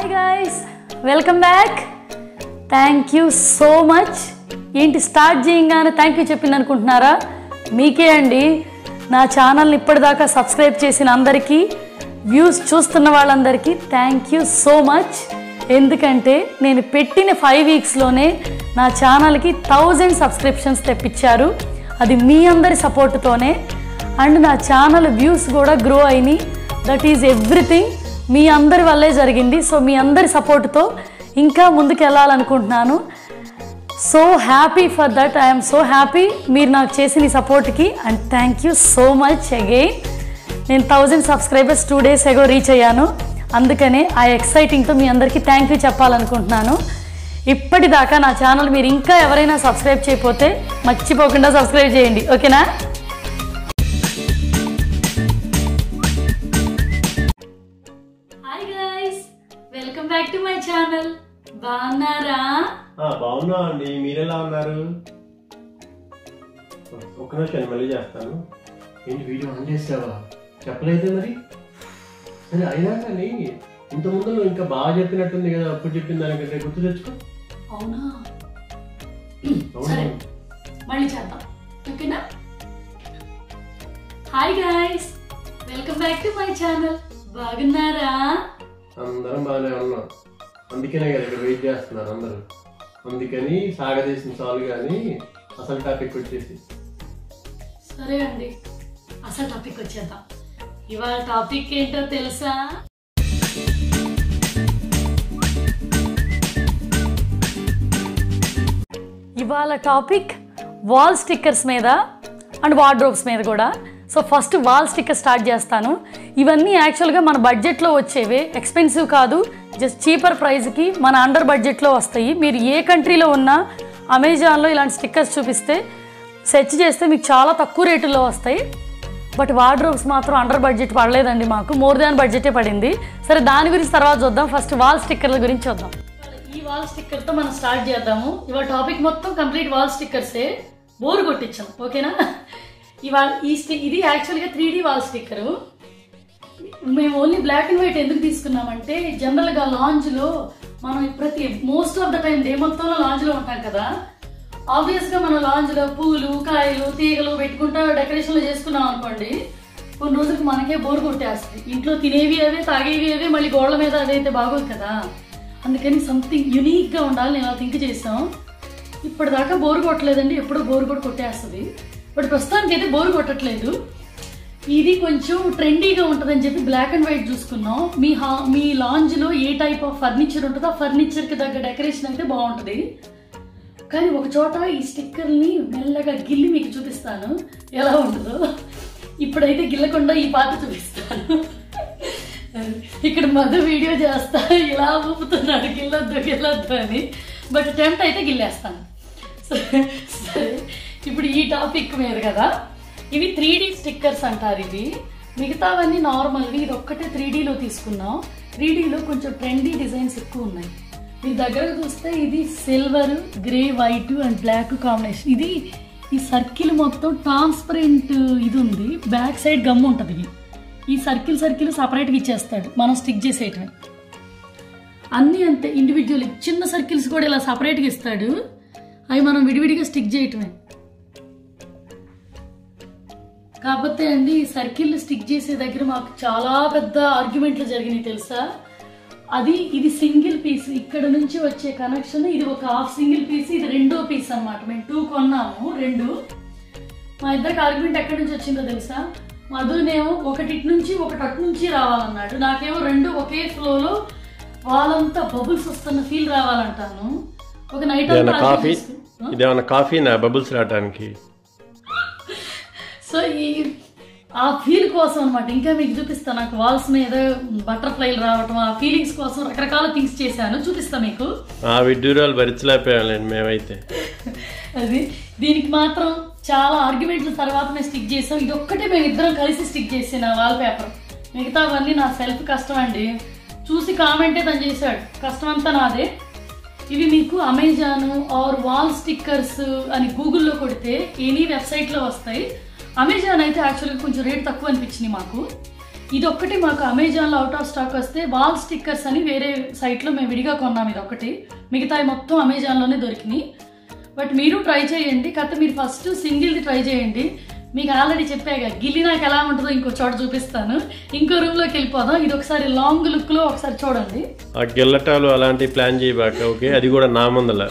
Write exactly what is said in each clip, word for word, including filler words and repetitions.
Hi guys, welcome back. Thank you so much. ఏంటి start చేయగానే thank you చెప్పింది అనుకుంటున్నారా? మీకే అండి. నా ఛానల్ని ఇప్పటిదాకా సబ్స్క్రైబ్ చేసిన అందరికీ, వ్యూస్ చూస్తున్న వాళ్ళందరికీ థ్యాంక్ యూ సో మచ్. ఎందుకంటే నేను పెట్టిన ఫైవ్ వీక్స్లోనే నా ఛానల్కి థౌజండ్ సబ్స్క్రిప్షన్స్ తెప్పించారు. అది మీ అందరి సపోర్టుతోనే. అండ్ నా ఛానల్ వ్యూస్ కూడా గ్రో అయినాయి. దట్ ఈజ్ ఎవ్రీథింగ్ మీ అందరి వల్లే జరిగింది. సో మీ అందరి సపోర్టుతో ఇంకా ముందుకు వెళ్ళాలనుకుంటున్నాను. So happy for that. I'm so happy మీరు నాకు చేసిన ఈ సపోర్ట్కి. And thank you so much again. నేను thousand subscribers two days ago reach అయ్యాను. అందుకనే ఆ ఎక్సైటింగ్తో మీ అందరికీ థ్యాంక్ యూ చెప్పాలనుకుంటున్నాను. ఇప్పటిదాకా నా ఛానల్ మీరు ఇంకా ఎవరైనా సబ్స్క్రైబ్ చేయకపోతే మర్చిపోకుండా సబ్స్క్రైబ్ చేయండి, ఓకేనా? Hi guys, welcome back to my channel. బాగున్నారా? బాగున్నా అండి. మీరెలా ఉన్నారు? ఒక్క నిమిషం మళ్ళీ చేస్తాను. ఏంటి వీడియో ఆన్ చేసావా? చెప్పలేదే మరి. సరే అయినా కానీ ఇంత ముందు నువ్వు ఇంకా బాగా చెప్పినట్టుంది కదా, అప్పుడు చెప్పిన దానికంటే గుర్తు తెచ్చుకో. అవునా? సరే మళ్ళీ చేద్దాం, ఓకేనా? Hi guys, welcome back to my channel. బాగున్నారా? అందరం బాగానే ఉన్నాం. అందుకనే కదా ఇక్కడ వెయిట్ చేస్తున్నారు అందరూ. అందుకని సాగదీసిన చాలు కానీ అసలు టాపిక్ వచ్చేసి. సరే అండి, అసలు టాపిక్ వచ్చేద్దాం. ఇవాళ టాపిక్ ఏంటో తెలుసా? ఇవాళ టాపిక్ వాల్ స్టిక్కర్స్ మీద అండ్ వార్డ్రోబ్స్ మీద కూడా. So first wall sticker start చేస్తాను. ఇవన్నీ యాక్చువల్గా మన బడ్జెట్లో వచ్చేవే, ఎక్స్పెన్సివ్ కాదు, జస్ట్ చీపర్ ప్రైస్కి మన అండర్ బడ్జెట్లో వస్తాయి. మీరు ఏ కంట్రీలో ఉన్నా అమెజాన్లో ఇలాంటి స్టిక్కర్స్ చూపిస్తే సెర్చ్ చేస్తే మీకు చాలా తక్కువ రేటుల్లో వస్తాయి. బట్ వార్డ్రోబ్స్ మాత్రం అండర్ బడ్జెట్ పడలేదండి, మాకు మోర్ దాన్ బడ్జెటే పడింది. సరే దాని గురించి తర్వాత చూద్దాం. ఫస్ట్ వాల్ స్టిక్కర్ల గురించి చూద్దాం. ఈ వాల్ స్టిక్కర్తో మనం స్టార్ట్ చేద్దాము. ఇవాళ టాపిక్ మొత్తం కంప్లీట్ వాల్ స్టిక్కర్సే. బోర్ కొట్టించాం, ఓకేనా? ఇవాళ ఈ స్టి ఇది యాక్చువల్గా త్రీ డీ వాల్ స్టిక్కరు. మేము ఓన్లీ బ్లాక్ అండ్ వైట్ ఎందుకు తీసుకున్నామంటే, జనరల్గా లాంజ్లో మనం ప్రతి most of the time day మొత్తంలో లాంజ్లో ఉంటాం కదా. ఆబ్వియస్గా మనం లాంజ్లో పూలు, కాయలు, తీగలు పెట్టుకుంటా డెకరేషన్లు చేసుకున్నాం అనుకోండి, కొన్ని రోజులకు మనకే బోర్ కొట్టేస్తుంది. ఇంట్లో తినేవి అవే, తాగేవి అవే, మళ్ళీ గోడల మీద అదైతే బాగోదు కదా. అందుకని సంథింగ్ యునీక్గా ఉండాలి నేను అలా థింక్ చేసాం. ఇప్పటిదాకా బోర్ కొట్టలేదండి, ఎప్పుడో బోర్ కూడా కొట్టేస్తుంది. బట్ ప్రస్తుతానికి అయితే బోర్ కొట్టట్లేదు. ఇది కొంచెం ట్రెండీగా ఉంటుందని చెప్పి బ్లాక్ అండ్ వైట్ చూసుకున్నాం. మీ హా మీ లాంజ్లో ఏ టైప్ ఆఫ్ ఫర్నిచర్ ఉంటుందో ఆ ఫర్నిచర్కి తగ్గ డెకరేషన్ అయితే బాగుంటుంది. కానీ ఒక చోట ఈ స్టిక్కర్ని మెల్లగా గిల్లి మీకు చూపిస్తాను ఎలా ఉంటుందో. ఇప్పుడైతే గిల్లకుండా ఈ పాట చూపిస్తాను. ఇక్కడ మధు వీడియో చేస్తా ఇలా ఊపుతున్నాడు గిల్లొద్దు గిల్లొద్దు అని. బట్ టెంప్ట్ అయితే గిల్లేస్తాను. సరే ఇప్పుడు ఈ టాపిక్ మీద కదా. ఇవి త్రీ డీ స్టిక్కర్స్ అంటారు ఇవి. మిగతావన్నీ నార్మల్వి, ఇది ఒక్కటే త్రీ డీలో తీసుకున్నాం. త్రీ డీలో కొంచెం ట్రెండీ డిజైన్స్ ఎక్కువ ఉన్నాయి. మీ దగ్గర చూస్తే ఇది silver, grey, white and black combination. ఇది ఈ సర్కిల్ మొత్తం ట్రాన్స్పరెంట్ ఇది ఉంది. బ్యాక్ సైడ్ గమ్ ఉంటుంది. ఈ సర్కిల్ సర్కిల్ సపరేట్గా ఇచ్చేస్తాడు, మనం స్టిక్ చేసేయటమే. అన్నీ అంతే ఇండివిజువల్. చిన్న సర్కిల్స్ కూడా ఇలా సపరేట్గా ఇస్తాడు, అవి మనం విడివిడిగా స్టిక్ చేయటమే. కాకపోతే అండి ఈ సర్కిల్ స్టిక్ చేసే దగ్గర మాకు చాలా పెద్ద ఆర్గ్యుమెంట్లు జరిగినాయి తెలుసా. అది ఇది సింగిల్ పీస్, ఇక్కడ నుంచి వచ్చే కనెక్షన్ ఇది ఒక హాఫ్ సింగిల్ పీస్, ఇది రెండో పీస్ అనమాట. మేము టూ కొన్నాము, రెండు. మా ఇద్దరికి ఆర్గ్యుమెంట్ ఎక్కడి నుంచి వచ్చిందో తెలుసా. మధునేమో ఒకటి ఇటు నుంచి ఒకటి అటు నుంచి రావాలన్నాడు, నాకేమో రెండు ఒకే ఫ్లోలో వాళ్ళంతా బబుల్స్ వస్తున్న ఫీల్ రావాలంటాను. ఒక నైట్ కాఫీ ఇదేమన్నా కాఫీ నా బబుల్స్ రావడానికి. సో ఈ ఆ ఫీల్ కోసం అనమాట. ఇంకా మీకు చూపిస్తాను. నాకు వాల్స్ మీద బటర్ఫ్లైలు రావటం, ఆ ఫీలింగ్స్ కోసం రకరకాల థింగ్స్ చేశాను, చూపిస్తా మీకు. ఆ విడ్డూరాలు భరించలేకపోయాం మేమైతే. అది దీనికి మాత్రం చాలా ఆర్గ్యుమెంట్ల తర్వాత మేము స్టిక్ చేసాం. ఇది ఒక్కటే మేము ఇద్దరం కలిసి స్టిక్ చేసాను వాల్ పేపర్. మిగతావన్నీ నా సెల్ఫ్ కష్టం అండి. చూసి కామెంటే తను చేశాడు, కష్టం అంతా నాదే. ఇవి మీకు అమెజాన్ ఆర్ వాల్ స్టిక్కర్స్ అని గూగుల్లో కొడితే ఎనీ వెబ్సైట్లో వస్తాయి. అమెజాన్ అయితే యాక్చువల్గా కొంచెం రేట్ తక్కువ అనిపించింది మాకు. ఇది ఒక్కటి మాకు అమెజాన్లో అవుట్ ఆఫ్ స్టాక్ వస్తే వాల్ స్టిక్కర్స్ అని వేరే సైట్లో మేము విడిగా కొన్నాం. ఇది ఒకటి, మిగతాయి మొత్తం అమెజాన్లోనే దొరికినాయి. బట్ మీరు ట్రై చేయండి. కాకపోతే మీరు ఫస్ట్ సింగిల్ది ట్రై చేయండి. మీకు ఆల్రెడీ చెప్పాగా గిల్లి నాకు ఎలా ఉంటుందో ఇంకో చోట చూపిస్తాను. ఇంకో రూమ్లోకి వెళ్ళిపోదాం. ఇది ఒకసారి లాంగ్ లుక్లో ఒకసారి చూడండి. ఆ గిల్లటాలు అలాంటి ప్లాన్ చేయబాక. ఓకే, అది కూడా నా ముందల.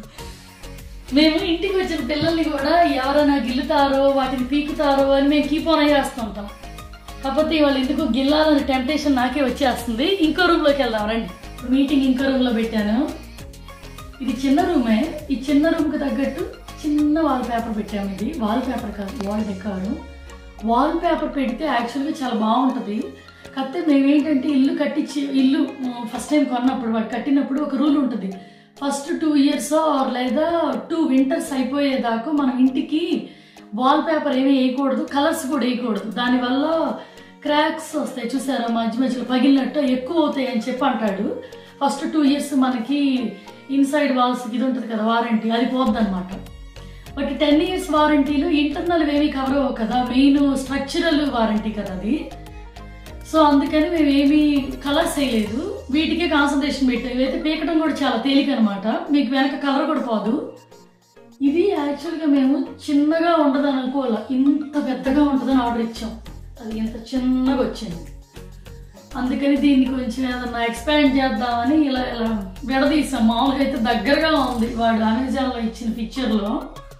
మేము ఇంటికి వచ్చిన పిల్లల్ని కూడా ఎవరైనా గిల్లుతారో వాటిని పీకుతారో అని మేము కీప్ ఆన్ అయ్యేస్తుంటాం. కాకపోతే వాళ్ళు ఎందుకు గిల్లాలని టెంప్టేషన్ నాకే వచ్చేస్తుంది. ఇంకో రూమ్లోకి వెళ్దాం రండి. మీటింగ్ ఇంకో రూమ్లో పెట్టాను. ఇది చిన్న రూమే. ఈ చిన్న రూమ్కి తగ్గట్టు చిన్న వాల్ పేపర్ పెట్టాము. ఇది వాల్ పేపర్ కాదు, వాల్ డెకారు. వాల్ పేపర్ పెడితే యాక్చువల్గా చాలా బాగుంటుంది. కాకపోతే మేమేంటంటే ఇల్లు కట్టించి ఇల్లు ఫస్ట్ టైం కొన్నప్పుడు వాడు కట్టినప్పుడు ఒక రూల్ ఉంటుంది. ఫస్ట్ టూ ఇయర్స్ ఆర్ లేదా టూ వింటర్స్ అయిపోయేదాకా మనం ఇంటికి వాల్ పేపర్ ఏమీ వేయకూడదు, కలర్స్ కూడా వేయకూడదు. దానివల్ల క్రాక్స్ వస్తాయి, చూసారా, మధ్య మధ్యలో పగిలినట్టు ఎక్కువ అవుతాయి అని చెప్పి అంటాడు. ఫస్ట్ టూ ఇయర్స్ మనకి ఇన్సైడ్ వాల్స్ ఇది ఉంటుంది కదా వారంటీ, అది పోద్ది అనమాట. బట్ టెన్ ఇయర్స్ వారంటీలో ఇంటర్నల్ ఏమీ కవర్ అవ్వవు కదా, మెయిన్ స్ట్రక్చరల్ వారంటీ కదా అది. సో అందుకని మేము ఏమీ కలర్స్ వేయలేదు, వీటికే కాన్సన్ట్రేషన్ పెట్టాం. ఇవైతే పీకడం కూడా చాలా తేలిక అనమాట, మీకు వెనక కలర్ కూడా పోదు. ఇది యాక్చువల్గా మేము చిన్నగా ఉండదని అనుకోవాలి, ఇంత పెద్దగా ఉంటుందని ఆర్డర్ ఇచ్చాం. అది ఇంత చిన్నగా వచ్చింది. అందుకని దీన్ని కొంచెం ఏదన్నా ఎక్స్పాండ్ చేద్దామని ఇలా ఇలా విడదీసాం. మామూలుగా అయితే దగ్గరగా ఉంది వాడు అమెజాన్లో ఇచ్చిన పిక్చర్లో.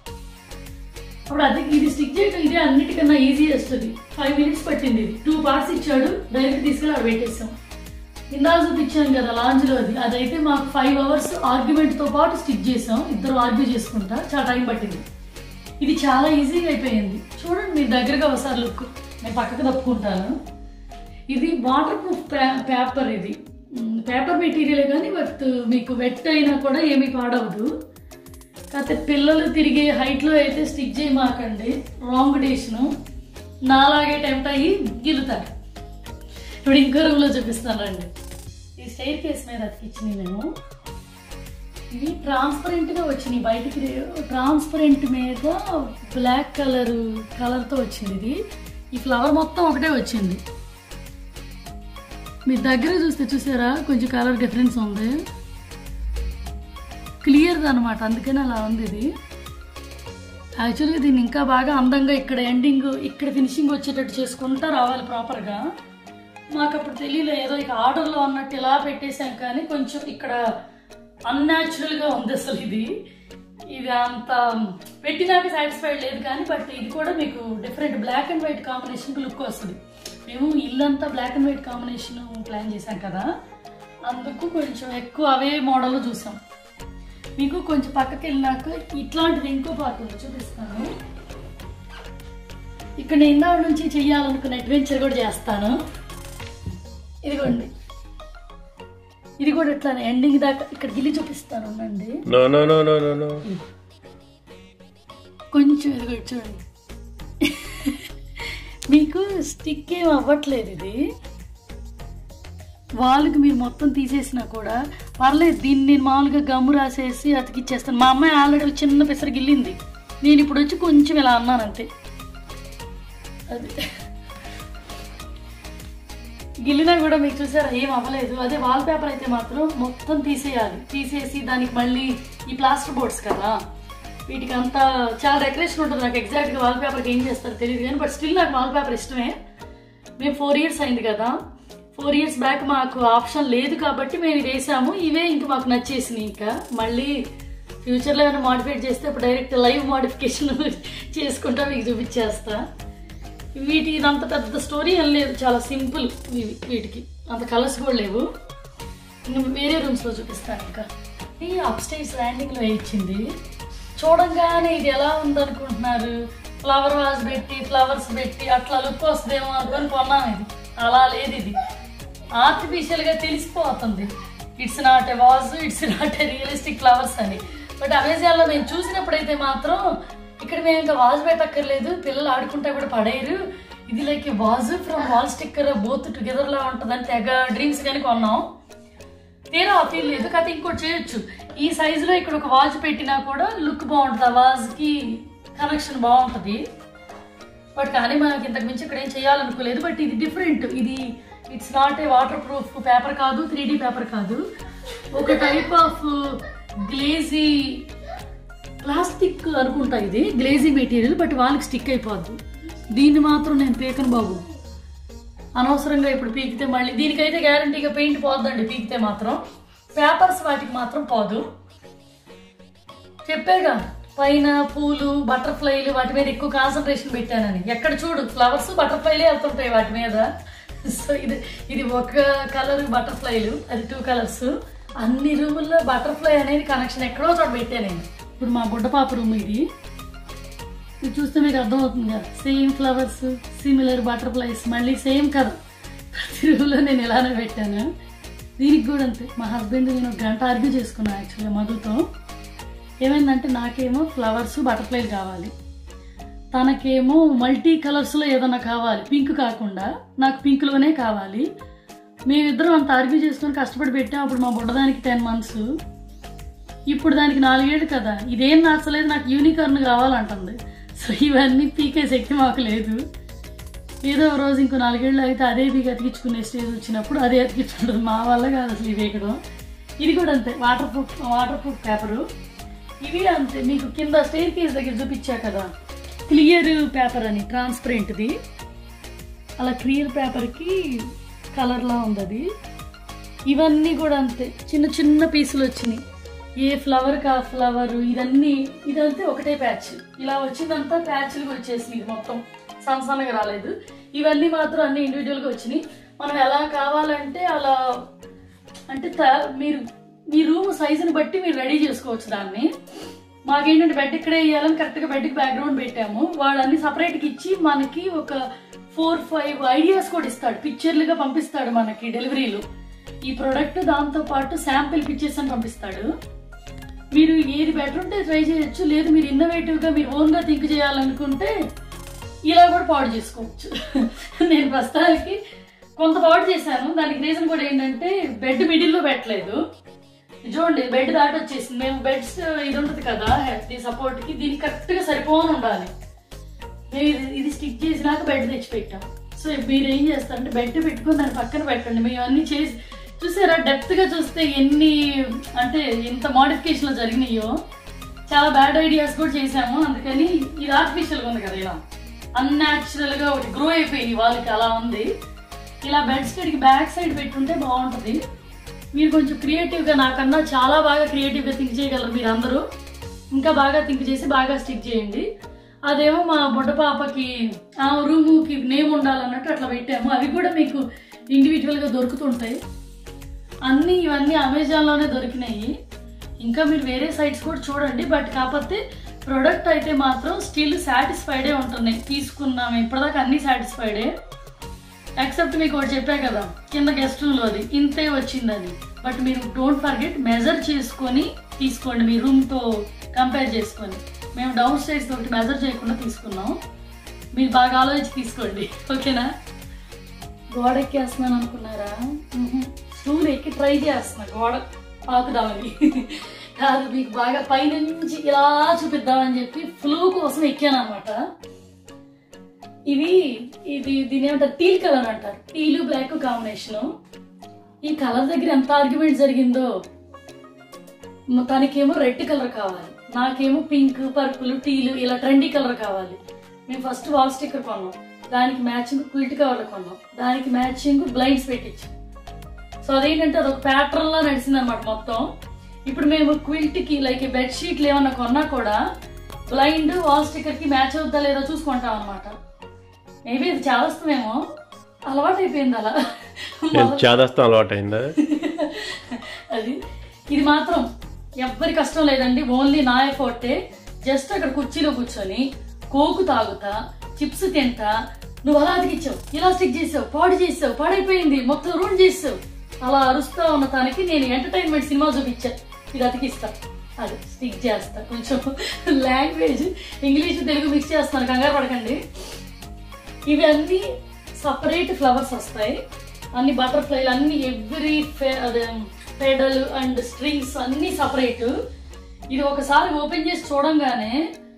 అప్పుడు అది ఇది స్టిక్ చేయడం ఇదే అన్నిటికన్నా ఈజీయెస్ట్. అది ఫైవ్ మినిట్స్ పట్టింది. ఇది టూ పార్ట్స్ ఇచ్చాడు, డైరెక్ట్ తీసుకెళ్ళి అక్కడ పెట్టేసాం. ఇందాక చూపించాను కదా లాంజ్లో, అది అదైతే మాకు ఫైవ్ అవర్స్ ఆర్గ్యుమెంట్తో పాటు స్టిక్ చేసాం. ఇద్దరు ఆర్గ్యూ చేసుకుంటా చాలా టైం పట్టింది. ఇది చాలా ఈజీగా అయిపోయింది. చూడండి మీరు దగ్గరగా ఒకసారి లుక్. నేను పక్కకు తప్పుకుంటాను. ఇది వాటర్ ప్రూఫ్ పేపర్. ఇది పేపర్ మెటీరియల్ కానీ బట్ మీకు వెట్ అయినా కూడా ఏమీ పాడవదు. కాకపోతే పిల్లలు తిరిగే హైట్లో అయితే స్టిక్ చేయమాకండి, రాంగ్ డేషను. నాలాగే టెంప్ట్ అయ్యి గిలుతారు. ఇప్పుడు ఇంకో రూమ్లో చూపిస్తానండి. ఈ స్టైర్ కేస్ మీద అతికిచ్చినాయి మేము. ఇవి ట్రాన్స్పరెంట్గా వచ్చినాయి బయటికి. ట్రాన్స్పరెంట్ మీద బ్లాక్ కలర్ కలర్తో వచ్చింది. ఇది ఈ ఫ్లవర్ మొత్తం ఒకటే వచ్చింది. మీరు దగ్గర చూస్తే చూసారా కొంచెం కలర్ డిఫరెన్స్ ఉంది, క్లియర్ అనమాట. అందుకని అలా ఉంది. ఇది యాక్చువల్గా దీన్ని ఇంకా బాగా అందంగా ఇక్కడ ఎండింగ్ ఇక్కడ ఫినిషింగ్ వచ్చేటట్టు చేసుకుంటా రావాలి ప్రాపర్గా. మాకు అప్పుడు తెలియలే, ఏదో ఇక ఆర్డర్లో అన్నట్టు ఇలా పెట్టేశాం. కానీ కొంచెం ఇక్కడ అన్యాచురల్గా ఉంది అసలు. ఇది ఇది అంత పెట్టినాక సాటిస్ఫైడ్ లేదు కానీ బట్ ఇది కూడా మీకు డిఫరెంట్ బ్లాక్ అండ్ వైట్ కాంబినేషన్కి లుక్ వస్తుంది. మేము ఇల్లంతా black and white combination plan చేశాం కదా, అందుకు కొంచెం ఎక్కువ అవే మోడల్లో చూసాం. మీకు కొంచెం పక్కకి వెళ్ళినాక ఇట్లాంటిది ఇంకో పార్ట్ ఉంది, చూపిస్తాను. ఇక్కడ నేను ఇందాక నుంచి చెయ్యాలనుకున్న అడ్వెంచర్ కూడా చేస్తాను. ఇదిగోండి, ఇది కూడా ఇట్లానే ఎండింగ్ దాకా ఇక్కడ గిల్లి చూపిస్తాను ఉండండి. కొంచెం ఇదిగో చూడండి. మీకు స్టిక్ ఏం అవ్వట్లేదు. ఇది వాళ్ళకి మీరు మొత్తం తీసేసినా కూడా పర్లేదు. దీన్ని నేను మామూలుగా గమ్ము రాసేసి అతికిచ్చేస్తాను. మా అమ్మాయి ఆల్రెడీ చిన్న పెసర గిల్లింది, నేను ఇప్పుడు వచ్చి కొంచెం ఇలా అన్నాను అంతే. అది గిల్లినా కూడా మీకు చూసారా ఏం అవ్వలేదు. అదే వాల్ పేపర్ అయితే మాత్రం మొత్తం తీసేయాలి. తీసేసి దానికి మళ్ళీ ఈ ప్లాస్టర్ బోర్డ్స్ కదా, వీటికి అంతా చాలా డెకరేషన్ ఉంటుంది. నాకు ఎగ్జాక్ట్గా వాల్ పేపర్కి ఏం చేస్తారో తెలియదు కానీ బట్ స్టిల్ నాకు వాల్ పేపర్ ఇష్టమే. మేము ఫోర్ ఇయర్స్ అయింది కదా, ఫోర్ ఇయర్స్ బ్యాక్ మాకు ఆప్షన్ లేదు కాబట్టి మేము ఇది వేసాము. ఇవే ఇంకా మాకు నచ్చేసినాయి. ఇంకా మళ్ళీ ఫ్యూచర్లో ఏమైనా మాడిఫైడ్ చేస్తే ఇప్పుడు డైరెక్ట్ లైవ్ మాడిఫికేషన్ చేసుకుంటా మీకు చూపించేస్తా. వీటి అంత పెద్ద స్టోరీ ఏం లేదు, చాలా సింపుల్. వీటికి అంత కలర్స్ కూడా లేవు. ఇంకా వేరే రూమ్స్లో చూపిస్తాను. ఇంకా ఈ అప్ స్టైర్స్ ల్యాండింగ్లో ఇచ్చింది. చూడంగానే ఇది ఎలా ఉందనుకుంటున్నారు, ఫ్లవర్ వాజ్ పెట్టి ఫ్లవర్స్ పెట్టి అట్లా లుక్ వస్తుందేమో అనుకొని కొన్నాను. ఇది అలా లేదు, ఇది ఆర్టిఫిషియల్గా తెలిసిపోతుంది. It's not a vase, it's not a realistic flowers అని. బట్ అమెజాన్లో మేము చూసినప్పుడైతే మాత్రం ఇక్కడ మేము ఇంకా వాజ్ పెట్టక్కర్లేదు, పిల్లలు ఆడుకుంటా కూడా పడేయరు, ఇది like vase from wall sticker both టుగెదర్లా ఉంటుందని తెగ డ్రీమ్స్ కానీ కొన్నాం. తీరా ఆ ఫీల్ లేదు. కాకపోతే ఇంకోటి చేయొచ్చు, ఈ సైజులో ఇక్కడ ఒక వాజ్ పెట్టినా కూడా లుక్ బాగుంటుంది, ఆ వాజ్కి కనెక్షన్ బాగుంటుంది. బట్ కానీ మనకి ఇంతకు మించి ఇక్కడ ఏం చేయాలనుకోలేదు. బట్ ఇది డిఫరెంట్, ఇది it's not a water proof paper కాదు, త్రీ డీ పేపర్ కాదు, ఒక టైప్ ఆఫ్ గ్లేజీ ప్లాస్టిక్ అనుకుంటా. ఇది గ్లేజీ మెటీరియల్, బట్ వాళ్ళకి స్టిక్ అయిపోద్ది. దీన్ని మాత్రం నేను పీకను బాబు, అనవసరంగా ఇప్పుడు పీకితే మళ్ళీ దీనికైతే గ్యారంటీగా పెయింట్ పోద్దండి పీకితే మాత్రం. పేపర్స్ వాటికి మాత్రం పోదు. చెప్పేగా పైన పూలు బటర్ఫ్లైలు వాటి మీద ఎక్కువ కాన్సన్ట్రేషన్ పెట్టానని. ఎక్కడ చూడు ఫ్లవర్స్ బటర్ఫ్లైలే వెళ్తుంటాయి వాటి మీద. సో ఇది ఇది ఒక కలర్ బటర్ఫ్లైలు, అది టూ కలర్స్. అన్ని రూముల్లో బటర్ఫ్లై అనేది కనెక్షన్ ఎక్కడో చోట పెట్టాను నేను. ఇప్పుడు మా బుడ్డ పాప రూమ్ ఇది, ఇది చూస్తే మీకు అర్థమవుతుంది కదా, సేమ్ ఫ్లవర్స్ సిమిలర్ బటర్ఫ్లైస్, మళ్ళీ సేమ్ కలర్. ప్రతి రూమ్లో నేను ఇలానే పెట్టాను. దీనికి కూడా అంతే. మా హస్బెండ్ నేను ఒక గంట ఆర్గ్యూ చేసుకున్నాను యాక్చువల్గా మధుతో. ఏమైందంటే నాకేమో ఫ్లవర్స్ బటర్ఫ్లైలు కావాలి, తనకేమో మల్టీ కలర్స్లో ఏదన్నా కావాలి, పింక్ కాకుండా నాకు పింక్లోనే కావాలి. మేమిద్దరం అంత ఆర్గ్యూ చేసుకొని కష్టపడి పెట్టాం. అప్పుడు మా బుడ్డదానికి టెన్ మంత్స్, ఇప్పుడు దానికి నాలుగేళ్ళు కదా. ఇదేం నచ్చలేదు, నాకు యూనికార్న్ కావాలంటుంది. సో ఇవన్నీ పీకే శక్తి మాకు లేదు. ఏదో రోజు ఇంకో నాలుగేళ్ళు అయితే అదే పీకి అతికించుకునే స్టేజ్ వచ్చినప్పుడు అదే అతికించుకుంటుంది. మా వల్ల కాదు అసలు ఇవి ఎక్కడం. ఇది కూడా అంతే, water proof water proof paper. ఇవి అంతే, మీకు కింద స్టేర్ కేస్ దగ్గర చూపించా కదా క్లియర్ పేపర్ అని, ట్రాన్స్పరెంట్ది. అలా క్లియర్ పేపర్కి కలర్లా ఉంది అది. ఇవన్నీ కూడా అంతే, చిన్న చిన్న పీసులు వచ్చినాయి. ఏ ఫ్లవర్ కా ఫ్లవర్, ఇదన్నీ ఇదంతే ఒకటే ప్యాచ్. ఇలా వచ్చిందంతా ప్యాచ్లుగా వచ్చేసినాయి, మొత్తం సన్న సన్నగా రాలేదు. ఇవన్నీ మాత్రం అన్ని ఇండివిజువల్గా వచ్చినాయి. మనం ఎలా కావాలంటే అలా, అంటే మీరు మీ రూమ్ సైజుని బట్టి మీరు రెడీ చేసుకోవచ్చు దాన్ని. మాకేంటంటే బెడ్ ఇక్కడే వేయాలని కరెక్ట్గా బెడ్కి బ్యాక్గ్రౌండ్ పెట్టాము. వాళ్ళన్ని సపరేట్గా ఇచ్చి మనకి ఒక ఫోర్ ఫైవ్ ఐడియాస్ కూడా ఇస్తాడు, పిక్చర్లుగా పంపిస్తాడు మనకి డెలివరీలు. ఈ ప్రోడక్ట్ దాంతో పాటు శాంపిల్ పిక్చర్స్ అని పంపిస్తాడు. మీరు ఏది బెటర్ ఉంటే ట్రై చేయొచ్చు. లేదు మీరు ఇన్నోవేటివ్గా మీరు ఓన్గా థింక్ చేయాలనుకుంటే ఇలా కూడా పాడు చేసుకోవచ్చు. నేను ప్రస్తుతానికి కొంత పాడు చేశాను. దానికి రీజన్ కూడా ఏంటంటే బెడ్ మిడిల్లో పెట్టలేదు. చూడండి బెడ్ దాటి వచ్చేసింది. మేము బెడ్స్ ఇది ఉంటుంది కదా సపోర్ట్కి, దీనికి కరెక్ట్గా సరిపోని ఉండాలి. మేము ఇది స్టిక్ చేసినాక బెడ్ తెచ్చి పెట్టాం. సో మీరు ఏం చేస్తారంటే బెడ్ పెట్టుకొని దాని పక్కన పెట్టండి. మేము అన్నీ చేసి చూసారా, డెప్త్గా చూస్తే ఎన్ని అంటే ఎంత మోడిఫికేషన్లు జరిగినాయో. చాలా బ్యాడ్ ఐడియాస్ కూడా చేసాము. అందుకని ఇది ఆర్టిఫిషియల్గా ఉంది కదా, ఇలా అన్యాచురల్గా ఒకటి గ్రో అయిపోయింది వాళ్ళకి, అలా ఉంది. ఇలా బెడ్ స్టెడ్కి బ్యాక్ సైడ్ పెట్టుంటే బాగుంటుంది. మీరు కొంచెం క్రియేటివ్గా, నాకన్నా చాలా బాగా క్రియేటివ్గా థింక్ చేయగలరు మీరు అందరూ. ఇంకా బాగా థింక్ చేసి బాగా స్టిక్ చేయండి. అదేమో మా బుడ్డ పాపకి ఆ రూముకి నేమ్ ఉండాలన్నట్టు అట్లా పెట్టాము. అవి కూడా మీకు ఇండివిజువల్గా దొరుకుతుంటాయి. అన్నీ ఇవన్నీ అమెజాన్లోనే దొరికినాయి. ఇంకా మీరు వేరే సైట్స్ కూడా చూడండి. బట్ కాకపోతే ప్రోడక్ట్ అయితే మాత్రం స్టిల్ సాటిస్ఫైడే ఉంటున్నాయి. తీసుకున్నాము ఇప్పటిదాకా అన్నీ సాటిస్ఫైడే. ఎక్సెప్ట్ మీకు ఒకటి చెప్పా కదా కింద గెస్ట్ రూమ్లో అది ఇంతే వచ్చిందని. బట్ మీరు డోంట్ ఫర్గెట్ మెజర్ చేసుకొని తీసుకోండి, మీ రూమ్తో కంపేర్ చేసుకొని. మేము డౌన్ స్టైర్స్ ఒకటి మెజర్ చేయకుండా తీసుకున్నాం. మీరు బాగా ఆలోచించి తీసుకోండి, ఓకేనా? గోడ ఎక్కేస్తున్నాను అనుకున్నారా? స్టూల్ ఎక్కి ట్రై చేస్తున్నా గోడ పాకుదామని కాదు, మీకు బాగా పైనుంచి ఇలా చూపిద్దామని చెప్పి ఫ్లూ కోసం ఎక్కాను అనమాట. ఇవి ఇది దీని ఏమంటారు, టీల్ కలర్ అంటారు. టీలు బ్లాక్ కాంబినేషను. ఈ కలర్ దగ్గర ఎంత ఆర్గ్యుమెంట్ జరిగిందో. తనకేమో రెడ్ కలర్ కావాలి, నాకేమో పింక్ పర్పుల్ టీలు ఇలా ట్రెండీ కలర్ కావాలి. మేము ఫస్ట్ వాల్ స్టిక్కర్ కొన్నాం, దానికి మ్యాచింగ్ క్విల్ట్ కవర్ కొన్నాం, దానికి మ్యాచింగ్ బ్లైండ్స్ పెట్టించాం. సో అదేంటంటే అదొక ప్యాటర్న్ లా నడిచింది అనమాట మొత్తం. ఇప్పుడు మేము క్విల్ట్ కి లైక్ బెడ్షీట్లు ఏమన్నా కొన్నా కూడా బ్లైండ్ వాల్ స్టిక్కర్ కి మ్యాచ్ అవుద్దా లేదో చూసుకుంటాం అనమాట. మేబీ ఇది చాదస్తమేమో, అలవాటు అయిపోయింది అలా. చాదస్తం అలవాటు అయిందా? అది ఇది మాత్రం ఎవ్వరి కష్టం లేదండి, ఓన్లీ నా ఎఫర్టే. జస్ట్ అక్కడ కుర్చీలో కూర్చొని కోకు తాగుతా, చిప్స్ తింటా, నువ్వు అలా అతికిచ్చావు, ఇలా స్టిక్ చేసావు, పాడు చేసావు, పాడైపోయింది, మొత్తం రూమ్ చేసావు, అలా అరుస్తా ఉన్న తనకి నేను ఎంటర్టైన్మెంట్ సినిమా చూపించా, ఇది అతికిస్తా, అది స్టిక్ చేస్తా. కొంచెం లాంగ్వేజ్ ఇంగ్లీష్ తెలుగు మిక్స్ చేస్తాను, కంగారు పడకండి. ఇవి అన్ని సపరేట్ ఫ్లవర్స్ వస్తాయి, అన్ని బటర్ఫ్లైలు అన్ని ఎవ్రీ అదే పెడల్ అండ్ స్ట్రింగ్స్ అన్ని సపరేట్. ఇది ఒకసారి ఓపెన్ చేసి చూడంగానే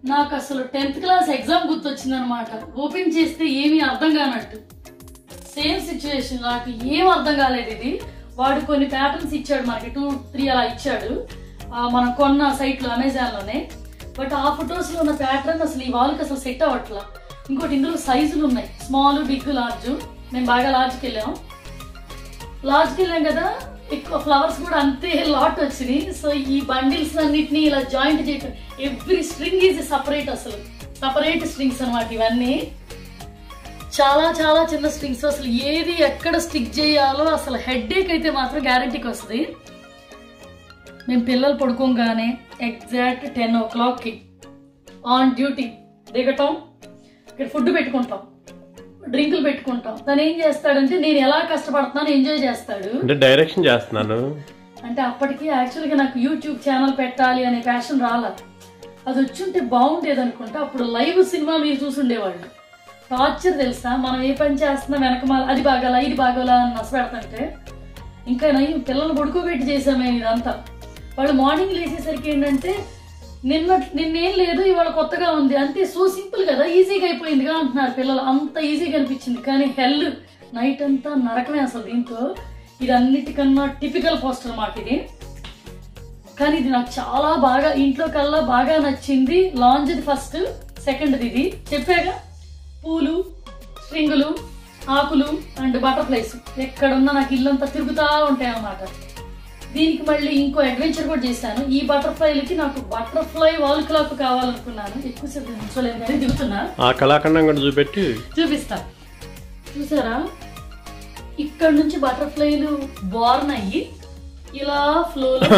నాకు అసలు టెన్త్ క్లాస్ ఎగ్జామ్ గుర్తొచ్చింది అనమాట. ఓపెన్ చేస్తే ఏమీ అర్థం కానట్టు సేమ్ సిచ్యువేషన్, నాకు ఏం అర్థం కాలేదు. ఇది వాడు కొన్ని ప్యాటర్న్స్ ఇచ్చాడు మనకి, టూ త్రీ అలా ఇచ్చాడు మనం కొన్న సైట్ లో అమెజాన్ లోనే. బట్ ఆ ఫొటోస్ లో ఉన్న ప్యాటర్న్ అసలు ఈ వాళ్ళకి అసలు సెట్ అవ్వట్లా. ఇంకోటి ఇందులో సైజులు ఉన్నాయి, స్మాల్, బిగ్, లార్జ్. మేము బాగా లార్జ్కి వెళ్ళాం లార్జ్కి వెళ్ళాం కదా, ఎక్కువ ఫ్లవర్స్ కూడా అంతే లాట్ వచ్చినాయి. సో ఈ బండిల్స్ అన్నిటిని ఇలా జాయింట్ చేయటం, ఎవ్రీ స్ట్రింగ్ ఈజ్ సపరేట్, అసలు సపరేట్ స్ట్రింగ్స్ అనమాట ఇవన్నీ. చాలా చాలా చిన్న స్ట్రింగ్స్, అసలు ఏది ఎక్కడ స్టిక్ చేయాలో అసలు హెడ్ ఏక్ అయితే మాత్రం గ్యారంటీకి వస్తుంది. మేము పిల్లలు పడుకోగానే ఎగ్జాక్ట్ టెన్ ఓ క్లాక్కి ఆన్ డ్యూటీ దిగటం, ఇక్కడ ఫుడ్ పెట్టుకుంటాం, డ్రింకులు పెట్టుకుంటాం. తను ఏం చేస్తాడంటే నేను ఎలా కష్టపడుతున్నాను ఎంజాయ్ చేస్తాడు, డైరెక్షన్ చేస్తున్నాను. అంటే అప్పటికి యాక్చువల్గా నాకు యూట్యూబ్ ఛానల్ పెట్టాలి అనే ప్యాషన్ రాలా. అది వచ్చుంటే బాగుండేది అనుకుంటా. అప్పుడు లైవ్ సినిమా మీరు చూసుండేవాళ్ళు. టార్చర్ తెలుసా, మనం ఏ పని చేస్తున్నా వెనకమాల అది బాగాలా ఇది బాగోలా అని నష్టపెడతంటే. ఇంకా నయ్యం పిల్లలు పడుకోబెట్టి చేసామే ఇదంతా. వాళ్ళు మార్నింగ్ లేచేసరికి ఏంటంటే నిన్న నిన్నేం లేదు ఇవాళ కొత్తగా ఉంది అంతే, సో సింపుల్ కదా, ఈజీగా అయిపోయిందిగా అంటున్నారు పిల్లలు. అంత ఈజీగా అనిపించింది, కానీ హెల్ నైట్ అంతా నరకమే అసలు. దీంతో ఇది అన్నిటికన్నా టిపికల్ పోస్టర్ మాకు ఇది. కానీ ఇది నాకు చాలా బాగా ఇంట్లో కల్లా బాగా నచ్చింది. లాంజ్ది ఫస్ట్, సెకండ్ది ఇది చెప్పాగా, పూలు, స్ట్రింగులు, ఆకులు అండ్ బటర్ఫ్లైస్. ఎక్కడున్నా నాకు ఇల్లంతా తిరుగుతూ ఉంటాయి అన్నమాట. దీనికి మళ్ళీ ఇంకో అడ్వెంచర్ కూడా చేశాను. ఈ బటర్ఫ్లైలకి నాకు బటర్ఫ్లై వాల్ క్లాక్ కావాలనుకున్నాను, ఎక్కువసేపు ఉంచలేదు కానీ దిగుతున్నా. ఆ కళాఖండం కూడా చూపెట్టి చూపిస్తా. చూసారా, ఇక్కడ నుంచి బటర్ఫ్లైలు బోర్న్ అయ్యి ఇలా ఫ్లోలో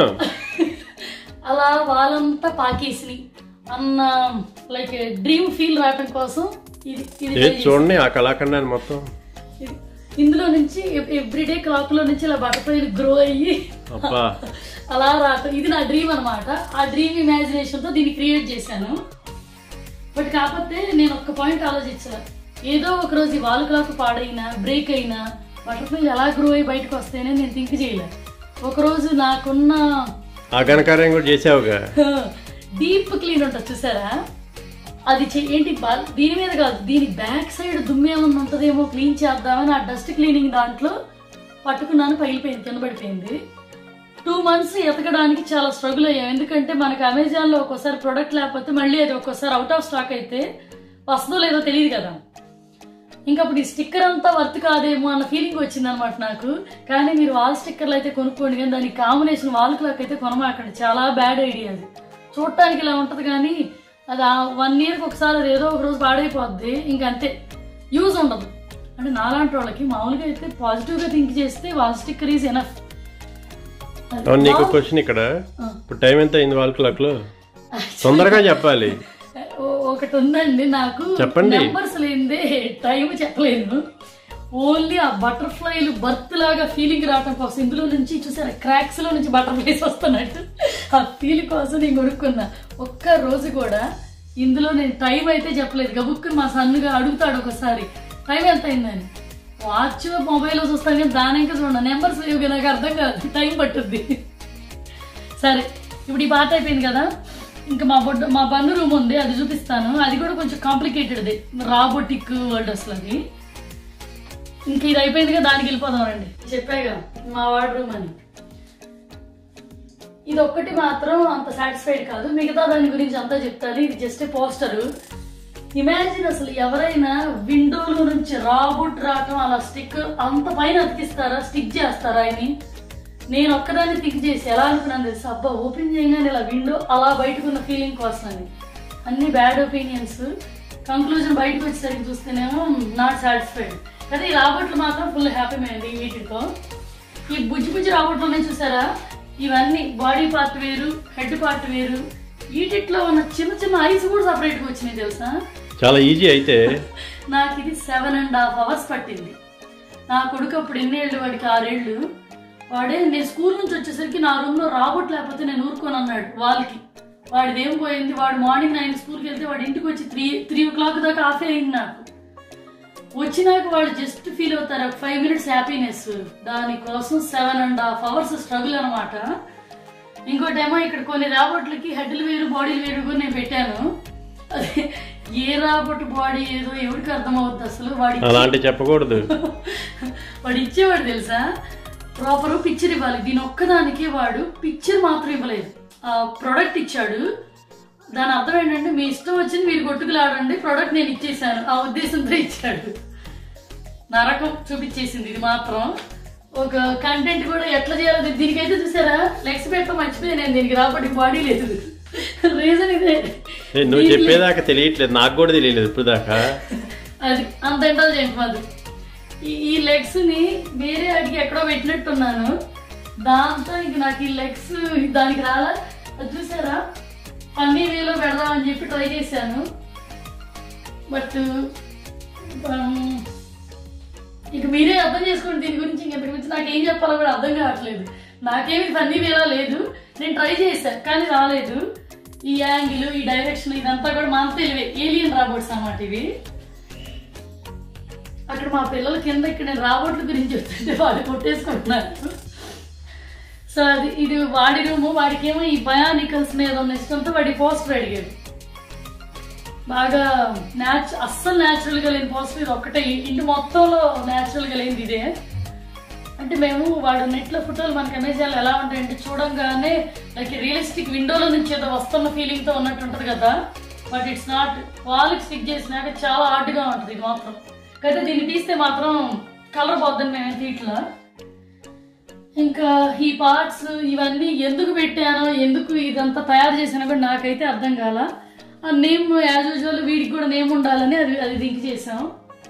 అలా వాళ్ళంతా పాకేసినాయి అన్న లైక్ డ్రీమ్ ఫీల్ రావడం కోసం ఇది ఇది చూడండి ఆ కళాఖండాన్ని మొత్తం. ఇందులో నుంచి ఎవ్రీడే క్లాక్ లో నుంచి ఇలా బటర్ఫ్లైలు గ్రో అయ్యి అలా రావటం, ఇది నా డ్రీమ్ అనమాట. ఆ డ్రీమ్ ఇమాజినేషన్ తో దీన్ని క్రియేట్ చేశాను. బట్ కాకపోతే నేను ఒక్క పాయింట్ ఆలోచించాను, ఏదో ఒక రోజు ఈ వాల్ క్లాక్ పాడైనా బ్రేక్ అయినా బటర్ఫ్లైలు ఎలా గ్రో అయ్యి బయటకు వస్తాయని నేను థింక్ చేయలేదు. ఒకరోజు నాకున్న ఆగనకార్యం కూడా చేసావుగా, డీప్ క్లీన్ ఉంటుంది చూసారా, అది ఏంటి దీని మీద కాదు, దీని బ్యాక్ సైడ్ దుమ్మేమన్నా ఉంటుందేమో క్లీన్ చేద్దామని ఆ డస్ట్ క్లీనింగ్ దాంట్లో పట్టుకున్నాను, పగిలిపోయింది, కింద పడిపోయింది. టూ మంత్స్ ఎతకడానికి చాలా స్ట్రగుల్ అయ్యాం. ఎందుకంటే మనకు అమెజాన్ లో ఒక్కోసారి ప్రొడక్ట్ లేకపోతే మళ్ళీ అది ఒక్కోసారి అవుట్ ఆఫ్ స్టాక్ అయితే వస్తుందో లేదో తెలియదు కదా. ఇంకా అప్పుడు ఈ స్టిక్కర్ అంతా వర్త్ కాదేమో అన్న ఫీలింగ్ వచ్చింది అనమాట నాకు. కానీ మీరు వాల్ స్టిక్కర్లు అయితే కొనుక్కోండి, కానీ దానికి కాంబినేషన్ వాల్ క్లాక్ అయితే కొనమాకండి, చాలా బ్యాడ్ ఐడియా. అది చూడటానికి ఇలా ఉంటది కానీ అది వన్ ఇయర్కి ఒకసారి అది ఏదో ఒక రోజు పాడైపోద్ది, ఇంకంతే, యూజ్ ఉండదు. అంటే నాలాంటి వాళ్ళకి మామూలుగా అయితే పాజిటివ్ గా థింక్ చేస్తే వాల్ స్టిక్కర్ ఈజ్ ఎనఫ్. నీకు క్వశ్చన్, ఇక్కడ ఇప్పుడు టైం ఎంత అయింది వాల్ క్లాక్ లో? తొందరగా చెప్పాలి. ఒకటి ఉందండి నాకు, నెంబర్స్ లేనిదే టైం చెప్పలేను. ఓన్లీ ఆ బటర్ఫ్లైలు బర్త్ లాగా ఫీలింగ్ రావడం కోసం ఇందులో నుంచి చూసారా క్రాక్స్ లో నుంచి బటర్ఫ్లైస్ వస్తున్నట్టు ఆ ఫీలింగ్ కోసం నేను కొనుక్కున్నా. ఒక్క రోజు కూడా ఇందులో నేను టైం అయితే చెప్పలేదు. గబుక్కుని మా సన్నుగా అడుగుతాడు ఒకసారి టైం ఎంత అయిందని, వాచ్ మొబైల్ చూస్తాను కానీ దాని ఇంకా చూడ నెంబర్స్ లేవు, నాకు అర్థం కాదు, టైం పట్టుద్ది. సరే ఇప్పుడు ఈ పాట అయిపోయింది కదా, ఇంకా మా బొడ్డ మా బన్ను రూమ్ ఉంది, అది చూపిస్తాను. అది కూడా కొంచెం కాంప్లికేటెడ్, రాబోటిక్ వర్డ్ అసలు అది. ఇంక ఇది అయిపోయింది కదా, దానికి వెళ్ళిపోదాం రండి. చెప్పాగా మా వార్డ్ రూమ్ అని. ఇది ఒక్కటి మాత్రం అంత సాటిస్ఫైడ్ కాదు, మిగతా దాని గురించి అంతా చెప్తాను. ఇది జస్ట్ పోస్టర్. ఇమాజిన్ అసలు ఎవరైనా విండోలో నుంచి రాబోట్ రావటం, అలా స్టిక్ అంత పైన అతికిస్తారా, స్టిక్ చేస్తారా అని నేను ఒక్కదాన్ని థింక్ చేసి ఎలా అనుకున్నాను తెలుసు, అబ్బా ఓపెన్ చేయగానే ఇలా విండో అలా బయటకున్న ఫీలింగ్ కోసం అని. అన్ని బ్యాడ్ ఒపీనియన్స్, కంక్లూజన్ బయటకు వచ్చేసరికి చూస్తేనేమో నాట్ సాటిస్ఫైడ్. కానీ ఈ రాబోట్లు మాత్రం ఫుల్ హ్యాపీ అయింది వీటితో. ఈ బుజ్జి బుజ్జి రాబోట్లోనే చూసారా, ఇవన్నీ బాడీ పార్ట్ వేరు, హెడ్ పార్ట్ వేరు, వీటిలో ఉన్న చిన్న చిన్న ఐస్ కూడా సపరేట్ గా వచ్చినాయి తెలుసా. చాలా ఈజీ. అయితే నాకు ఇది సెవెన్ అండ్ హాఫ్ అవర్స్ పట్టింది. నా కొడుకు అప్పుడు ఎన్నేళ్ళు, వాడికి ఆరేళ్ళు. వాడే నేను స్కూల్ నుంచి వచ్చేసరికి నా రూమ్ లో రాబోట్ లేకపోతే నేను ఊరుకొని అన్నాడు వాళ్ళకి. వాడిది ఏం పోయింది, వాడు మార్నింగ్ నైన్ స్కూల్కి వెళ్తే వాడి ఇంటికి వచ్చి త్రీ త్రీ ఓ క్లాక్ దాకా ఆఫే అయింది. నాకు వచ్చినాక వాళ్ళు జస్ట్ ఫీల్ అవుతారు ఒక ఫైవ్ మినిట్స్ హ్యాపీనెస్, దానికోసం seven and half hours struggle అనమాట. ఇంకోటేమో ఇక్కడ కొన్ని రాబోట్లకి హెడ్లు వేరు బాడీలు వేరు కూడా నేను పెట్టాను. అదే ఏ రాబోట్ బాడీ ఏదో ఎవరికి అర్థమవుతుంది అసలు. వాడి అలాంటి చెప్పకూడదు. వాడు ఇచ్చేవాడు తెలుసా, ప్రాపర్ పిక్చర్ ఇవ్వాలి. దీని ఒక్కదానికి వాడు పిక్చర్ మాత్రం ఇవ్వలేదు, ఆ ప్రోడక్ట్ ఇచ్చాడు. దాని అర్థం ఏంటంటే మీ ఇష్టం వచ్చింది మీరు కొట్టుకులాడండి, ప్రోడక్ట్ నేను ఇచ్చేసాను ఆ ఉద్దేశంతో ఇచ్చాడు. నరకం చూపించేసింది ఇది మాత్రం. ఒక కంటెంట్ కూడా ఎట్లా చేయాలి దీనికైతే చూసారా, లెగ్స్ పెట్టడం మర్చిపోయి నేను దీనికి రాబట్టి బాడీ లేదు. రీజన్ ఇదే, నువ్వు చెప్పేదాకా తెలియట్లేదు, నాకు కూడా తెలియలేదు ఇప్పుడు దాకా. అది అంత ఇంటెలిజెంట్ మాది. ఈ లెగ్స్ ని వేరే అడిగి ఎక్కడో పెట్టినట్టున్నాను, దాంతో ఇంక నాకు ఈ లెగ్స్ దానికి రాలా. అది చూసారా, అన్ని వేలో పెడదామని చెప్పి ట్రై చేశాను. బట్ ఇక మీరే అర్థం చేసుకోండి దీని గురించి. ఇంకెంతకు గురించి నాకు ఏం చెప్పాలో కూడా అర్థం కావట్లేదు. నాకేమి ఫన్నీ వేలా లేదు, నేను ట్రై చేశాను కానీ రాలేదు. ఈ యాంగిల్, ఈ డైరెక్షన్ ఇదంతా కూడా మా అంత తెలివే, ఏలియన్ రాబోట్స్ అన్నమాట ఇవి. అక్కడ మా పిల్లల కింద ఇక్కడ నేను రాబోట్ల గురించి చెప్తుంటే వాళ్ళు కొట్టేసుకుంటున్నారు. సో అది ఇది వాడి రూము. వాడికేమో ఈ బయానికల్స్ మీద ఉన్న ఇష్టంతో వాడి పోస్టర్ అడిగాడు. బాగా న్యాచ్ అస్సలు న్యాచురల్గా లేని పోస్టర్ ఇది ఒక్కటే, ఇంటి మొత్తంలో న్యాచురల్గా లేనిది ఇదే. అంటే మేము వాడు నెట్లో ఫోటోలు మనకి అమెజాన్లో ఎలా ఉంటాయంటే చూడంగానే లైక్ రియలిస్టిక్ విండోలో నుంచి ఏదో వస్తున్న ఫీలింగ్తో ఉన్నట్టు ఉంటుంది కదా, బట్ ఇట్స్ నాట్. వాళ్ళకి స్టిక్ చేసినాక చాలా హార్డ్గా ఉంటుంది ఇది మాత్రం. అయితే దీన్ని తీస్తే మాత్రం కలర్ పోద్దని మేము తీట్లా. ఇంకా ఈ పార్ట్స్ ఇవన్నీ ఎందుకు పెట్టానో, ఎందుకు ఇదంతా తయారు చేసానో కూడా నాకైతే అర్థం కాల. ఆ నేమ్ యాజ్ యూజువల్ వీడికి కూడా నేమ్ ఉండాలని అది అది దింక్ చేసాం.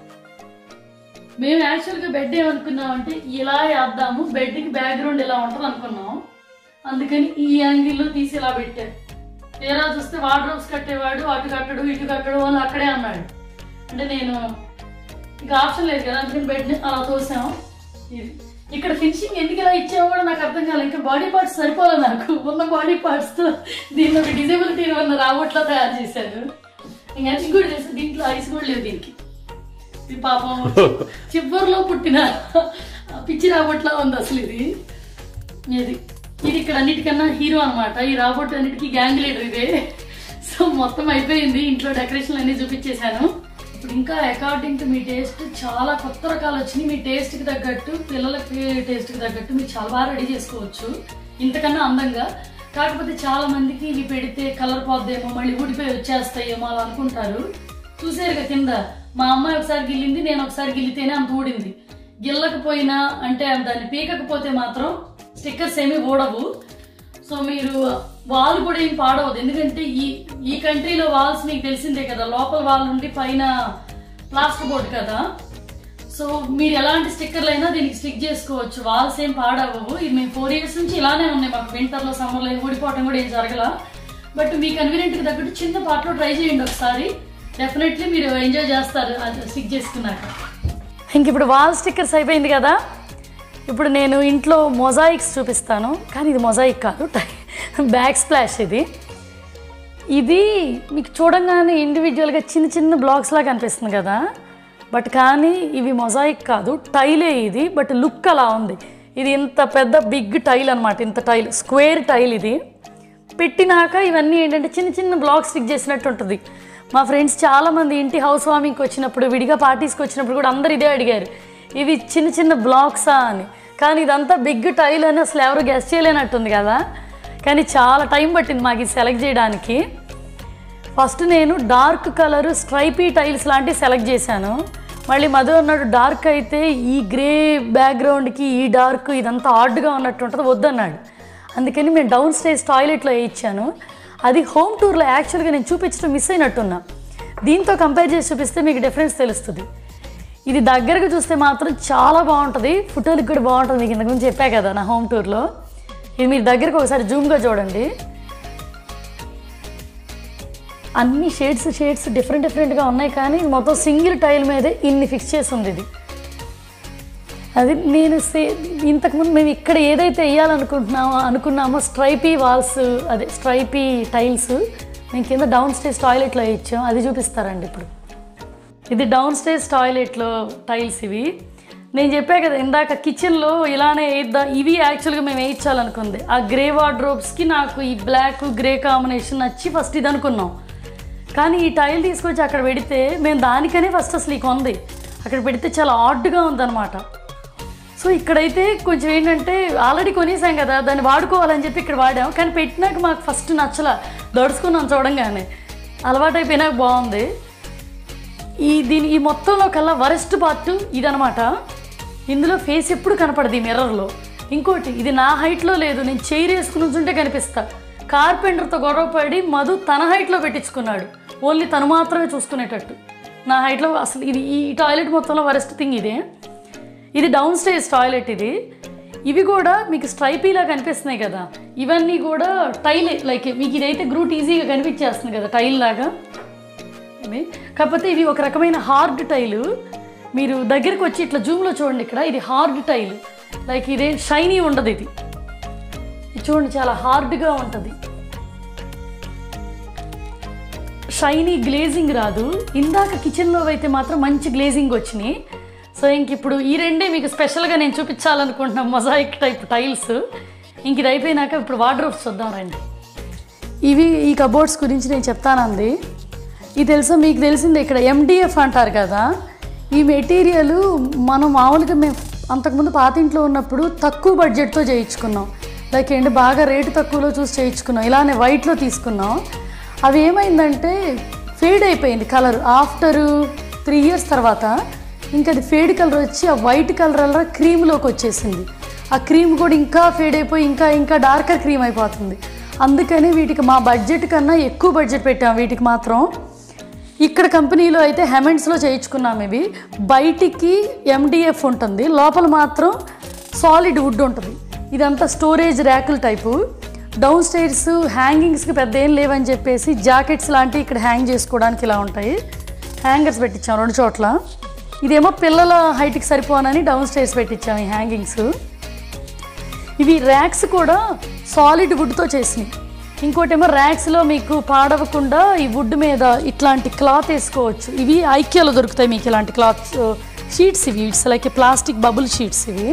మేము యాక్చువల్గా బెడ్ ఏమనుకున్నాం అంటే ఇలా వేద్దాము, బెడ్కి బ్యాక్గ్రౌండ్ ఇలా ఉంటుంది అనుకున్నాం. అందుకని ఈ యాంగిల్లో తీసి ఇలా పెట్టారు. తీరా చూస్తే వార్డ్రోబ్స్ కట్టేవాడు అటు కట్టడు ఇటు కట్టడు అని అక్కడే అన్నాడు. అంటే నేను ఇంకా ఆప్షన్ లేదు కదా, అందుకని బెడ్ అలా తోసాం. ఇది ఇక్కడ ఫినిషింగ్ ఎందుకు ఇలా ఇచ్చామో కూడా నాకు అర్థం కాలేదు. ఇంకా బాడీ పార్ట్స్ సరిపోలేదు నాకు, ఉన్న బాడీ పార్ట్స్తో దీన్ని ఒక డిజేబిలిటీ ఉన్న రాబోట్లా తయారు చేశారు. ఇంకా అది కూడా చేస్తే దీంట్లో ఐస్ కూడా లేదు దీనికి. ఇది పాపం చివరిలో పుట్టిన పిచ్చి రాబోట్లా ఉంది అసలు ఇది. ఇది ఇది ఇక్కడ అన్నిటికన్నా హీరో అనమాట. ఈ రాబోట్ అన్నిటికీ గ్యాంగ్ లీడర్ ఇదే. సో మొత్తం అయిపోయింది, ఇంట్లో డెకరేషన్లు అన్నీ చూపించేశాను. ఇప్పుడు ఇంకా అకార్డింగ్ టు మీ టేస్ట్ చాలా కొత్త రకాలు వచ్చినాయి. మీ టేస్ట్కి తగ్గట్టు, పిల్లలకి టేస్ట్కి తగ్గట్టు మీరు చాలా బాగా రెడీ చేసుకోవచ్చు ఇంతకన్నా అందంగా. కాకపోతే చాలా మందికి ఇవి పెడితే కలర్ పోద్దేమో, మళ్ళీ ఊడిపోయి వచ్చేస్తాయేమో అలా అనుకుంటారు. చూసారుగా కింద మా అమ్మాయి ఒకసారి గిల్లింది, నేను ఒకసారి గిల్లితేనే అంత ఊడింది. గిల్లకపోయినా అంటే దాన్ని పీకకపోతే మాత్రం స్టిక్కర్స్ ఏమీ ఊడవు. సో మీరు వాల్ కూడా ఏం పాడవద్దు, ఎందుకంటే ఈ ఈ కంట్రీలో వాల్స్ మీకు తెలిసిందే కదా, లోపల వాల్ నుండి పైన ప్లాస్టర్ బోర్డ్ కదా. సో మీరు ఎలాంటి స్టిక్కర్లు అయినా దీనికి స్టిక్ చేసుకోవచ్చు, వాల్స్ ఏం పాడవవు. ఇది మేము ఫోర్ ఇయర్స్ నుంచి ఇలానే ఉన్నాయి, మాకు వింటర్లో సమ్మర్లో ఊడిపోవటం కూడా ఏం జరగల. బట్ మీ కన్వీనియంట్కి తగ్గట్టు చిన్న పార్ట్లో ట్రై చేయండి ఒకసారి, డెఫినెట్లీ మీరు ఎంజాయ్ చేస్తారు అది స్టిక్ చేసుకున్నాక. ఇంక ఇప్పుడు వాల్ స్టిక్కర్స్ అయిపోయింది కదా, ఇప్పుడు నేను ఇంట్లో మొజాయిక్స్ చూపిస్తాను. కానీ ఇది మొజాయిక్ కాదు, బ్యాక్ స్ప్లాష్. ఇది ఇది మీకు చూడంగానే ఇండివిజువల్గా చిన్న చిన్న బ్లాక్స్ లాగా అనిపిస్తుంది కదా, బట్ కానీ ఇవి మొజాయిక్ కాదు, టైలే ఇది. బట్ లుక్ అలా ఉంది. ఇది ఇంత పెద్ద బిగ్ టైల్ అనమాట, ఇంత టైల్, స్క్వేర్ టైల్. ఇది పెట్టినాక ఇవన్నీ ఏంటంటే చిన్న చిన్న బ్లాక్స్ స్టిక్ చేసినట్టు ఉంటుంది. మా ఫ్రెండ్స్ చాలామంది ఇంటి హౌస్ వార్మింగ్కి వచ్చినప్పుడు, విడిగా పార్టీస్కి వచ్చినప్పుడు కూడా అందరు ఇదే అడిగారు, ఇవి చిన్న చిన్న బ్లాక్సా అని. కానీ ఇదంతా బిగ్ టైల్ అని అసలు ఎవరు గెస్ చేయలేనట్టుంది కదా. కానీ చాలా టైం పట్టింది మాకు ఇది సెలెక్ట్ చేయడానికి. ఫస్ట్ నేను డార్క్ కలర్ స్ట్రైపీ టైల్స్ లాంటివి సెలెక్ట్ చేశాను. మళ్ళీ మధు అన్నాడు డార్క్ అయితే ఈ గ్రే బ్యాక్గ్రౌండ్కి ఈ డార్క్ ఇదంతా హార్డ్గా ఉన్నట్టు ఉంటుంది, వద్దన్నాడు. అందుకని మేము డౌన్ స్టేజ్ టాయిలెట్లో వేయించాను. అది హోమ్ టూర్లో యాక్చువల్గా నేను చూపించడం మిస్ అయినట్టున్నా. దీంతో కంపేర్ చేసి చూపిస్తే మీకు డిఫరెన్స్ తెలుస్తుంది. ఇది దగ్గరకు చూస్తే మాత్రం చాలా బాగుంటుంది, ఫోటోలకు కూడా బాగుంటుంది. మీకు ఇంతకు ముందు చెప్పా కదా నా హోమ్ టూర్లో. ఇది మీరు దగ్గరకు ఒకసారి జూమ్గా చూడండి. అన్ని షేడ్స్ షేడ్స్ డిఫరెంట్ డిఫరెంట్గా ఉన్నాయి, కానీ మొత్తం సింగిల్ టైల్ మీదే ఇన్ని ఫిక్స్ చేసి ఉంది ఇది. అది నేను సే ఇంతకుముందు మేము ఇక్కడ ఏదైతే వేయాలనుకుంటున్నామో అనుకున్నామో స్ట్రైపీ వాల్స్, అదే స్ట్రైపీ టైల్స్ మేము కింద డౌన్ స్టేజ్ టాయిలెట్లో వేయించాం. అది చూపిస్తారండి ఇప్పుడు. ఇది డౌన్ స్టేజ్ టాయిలెట్లో టైల్స్ ఇవి. నేను చెప్పా కదా ఇందాక కిచెన్లో ఇలానే వేద్దా, ఇవి యాక్చువల్గా మేము వేయించాలనుకుంది. ఆ గ్రే వార్డ్రోబ్స్కి నాకు ఈ బ్లాక్ గ్రే కాంబినేషన్ నచ్చి ఫస్ట్ ఇది అనుకున్నాం. కానీ ఈ టైల్ తీసుకొచ్చి అక్కడ పెడితే మేము దానికనే ఫస్ట్ అసలు ఈ కొంది అక్కడ పెడితే చాలా ఆడ్గా ఉందన్నమాట. సో ఇక్కడైతే కొంచెం ఏంటంటే ఆల్రెడీ కొనేసాం కదా, దాన్ని వాడుకోవాలని చెప్పి ఇక్కడ వాడాం. కానీ పెట్టినాక మాకు ఫస్ట్ నచ్చలా, దడుచుకున్నాం చూడంగానే. అలవాటు అయిపోయినాక బాగుంది. ఈ దీని ఈ మొత్తంలో కల్లా వరెస్ట్ పార్ట్ ఇదనమాట. ఇందులో ఫేస్ ఎప్పుడు కనపడదు ఈ మిర్రర్లో. ఇంకోటి, ఇది నా హైట్లో లేదు, నేను చైర్ వేసుకుని ఉంచుంటే కనిపిస్తా. కార్పెంటర్తో గొడవపడి మధు తన హైట్లో పెట్టించుకున్నాడు, ఓన్లీ తను మాత్రమే చూసుకునేటట్టు. నా హైట్లో అసలు ఇది ఈ టాయిలెట్ మొత్తంలో వరెస్ట్ థింగ్ ఇదే. ఇది డౌన్ స్టేజ్ టాయిలెట్ ఇది. ఇవి కూడా మీకు స్ట్రైపీలా కనిపిస్తున్నాయి కదా, ఇవన్నీ కూడా టైల్. లైక్ మీకు ఇదైతే గ్రూట్ ఈజీగా కనిపించేస్తుంది కదా టైల్ లాగా. ఇది కాకపోతే ఇవి ఒక రకమైన హార్డ్ టైలు. మీరు దగ్గరికి వచ్చి ఇట్లా జూమ్లో చూడండి, ఇక్కడ ఇది హార్డ్ టైల్. లైక్ ఇదే షైనీ ఉండదు, ఇది చూడండి చాలా హార్డ్గా ఉంటుంది. షైనీ గ్లేజింగ్ రాదు. ఇందాక కిచెన్లో అయితే మాత్రం మంచి గ్లేజింగ్ వచ్చినాయి. సో ఇంక ఇప్పుడు ఈ రెండే మీకు స్పెషల్గా నేను చూపించాలనుకుంటున్నాను, మొజాయిక్ టైప్ టైల్స్. ఇంక ఇది అయిపోయినాక ఇప్పుడు వార్డ్రోబ్స్ చూద్దాం రండి. ఇవి ఈ కబోర్డ్స్ గురించి నేను చెప్తానండి. ఇది తెలుసా మీకు తెలిసిందే, ఇక్కడ ఎండిఎఫ్ అంటారు కదా. ఈ మెటీరియల్ మనం మామూలుగా మేము అంతకుముందు పాత ఇంట్లో ఉన్నప్పుడు తక్కువ బడ్జెట్తో చేయించుకున్నాం. లైక్ ఏంటి బాగా రేటు తక్కువలో చూసి చేయించుకున్నాం. ఇలానే వైట్లో తీసుకున్నాం. అవి ఏమైందంటే ఫేడ్ అయిపోయింది కలర్. ఆఫ్టర్ త్రీ ఇయర్స్ తర్వాత ఇంకా అది ఫేడ్ కలర్ వచ్చి ఆ వైట్ కలర్ అలా క్రీమ్లోకి వచ్చేసింది. ఆ క్రీమ్ కూడా ఇంకా ఫేడ్ అయిపోయి ఇంకా ఇంకా డార్కర్ క్రీమ్ అయిపోతుంది. అందుకని వీటికి మా బడ్జెట్ కన్నా ఎక్కువ బడ్జెట్ పెట్టాం వీటికి మాత్రం. ఇక్కడ కంపెనీలో అయితే హెమెండ్స్లో చేయించుకున్నాం. ఇవి బయటికి ఎండిఎఫ్ ఉంటుంది, లోపల మాత్రం సాలిడ్ వుడ్ ఉంటుంది. ఇదంతా స్టోరేజ్ ర్యాకుల టైపు. డౌన్ స్టైర్స్ హ్యాంగింగ్స్కి పెద్ద ఏం లేవని చెప్పేసి జాకెట్స్ లాంటివి ఇక్కడ హ్యాంగ్ చేసుకోవడానికి ఇలా ఉంటాయి. హ్యాంగర్స్ పెట్టించాం రెండు చోట్ల. ఇదేమో పిల్లల హైట్కి సరిపోనని డౌన్ స్టైర్స్ పెట్టించాం ఈ హ్యాంగింగ్స్. ఇవి ర్యాక్స్ కూడా సాలిడ్ వుడ్తో చేసినాయి. ఇంకోటేమో ర్యాక్స్లో మీకు పాడవకుండా ఈ వుడ్ మీద ఇట్లాంటి క్లాత్ వేసుకోవచ్చు. ఇవి ఐక్యాలో దొరుకుతాయి మీకు ఇలాంటి క్లాత్ షీట్స్. ఇవి it's like plastic bubble sheets ఇవి.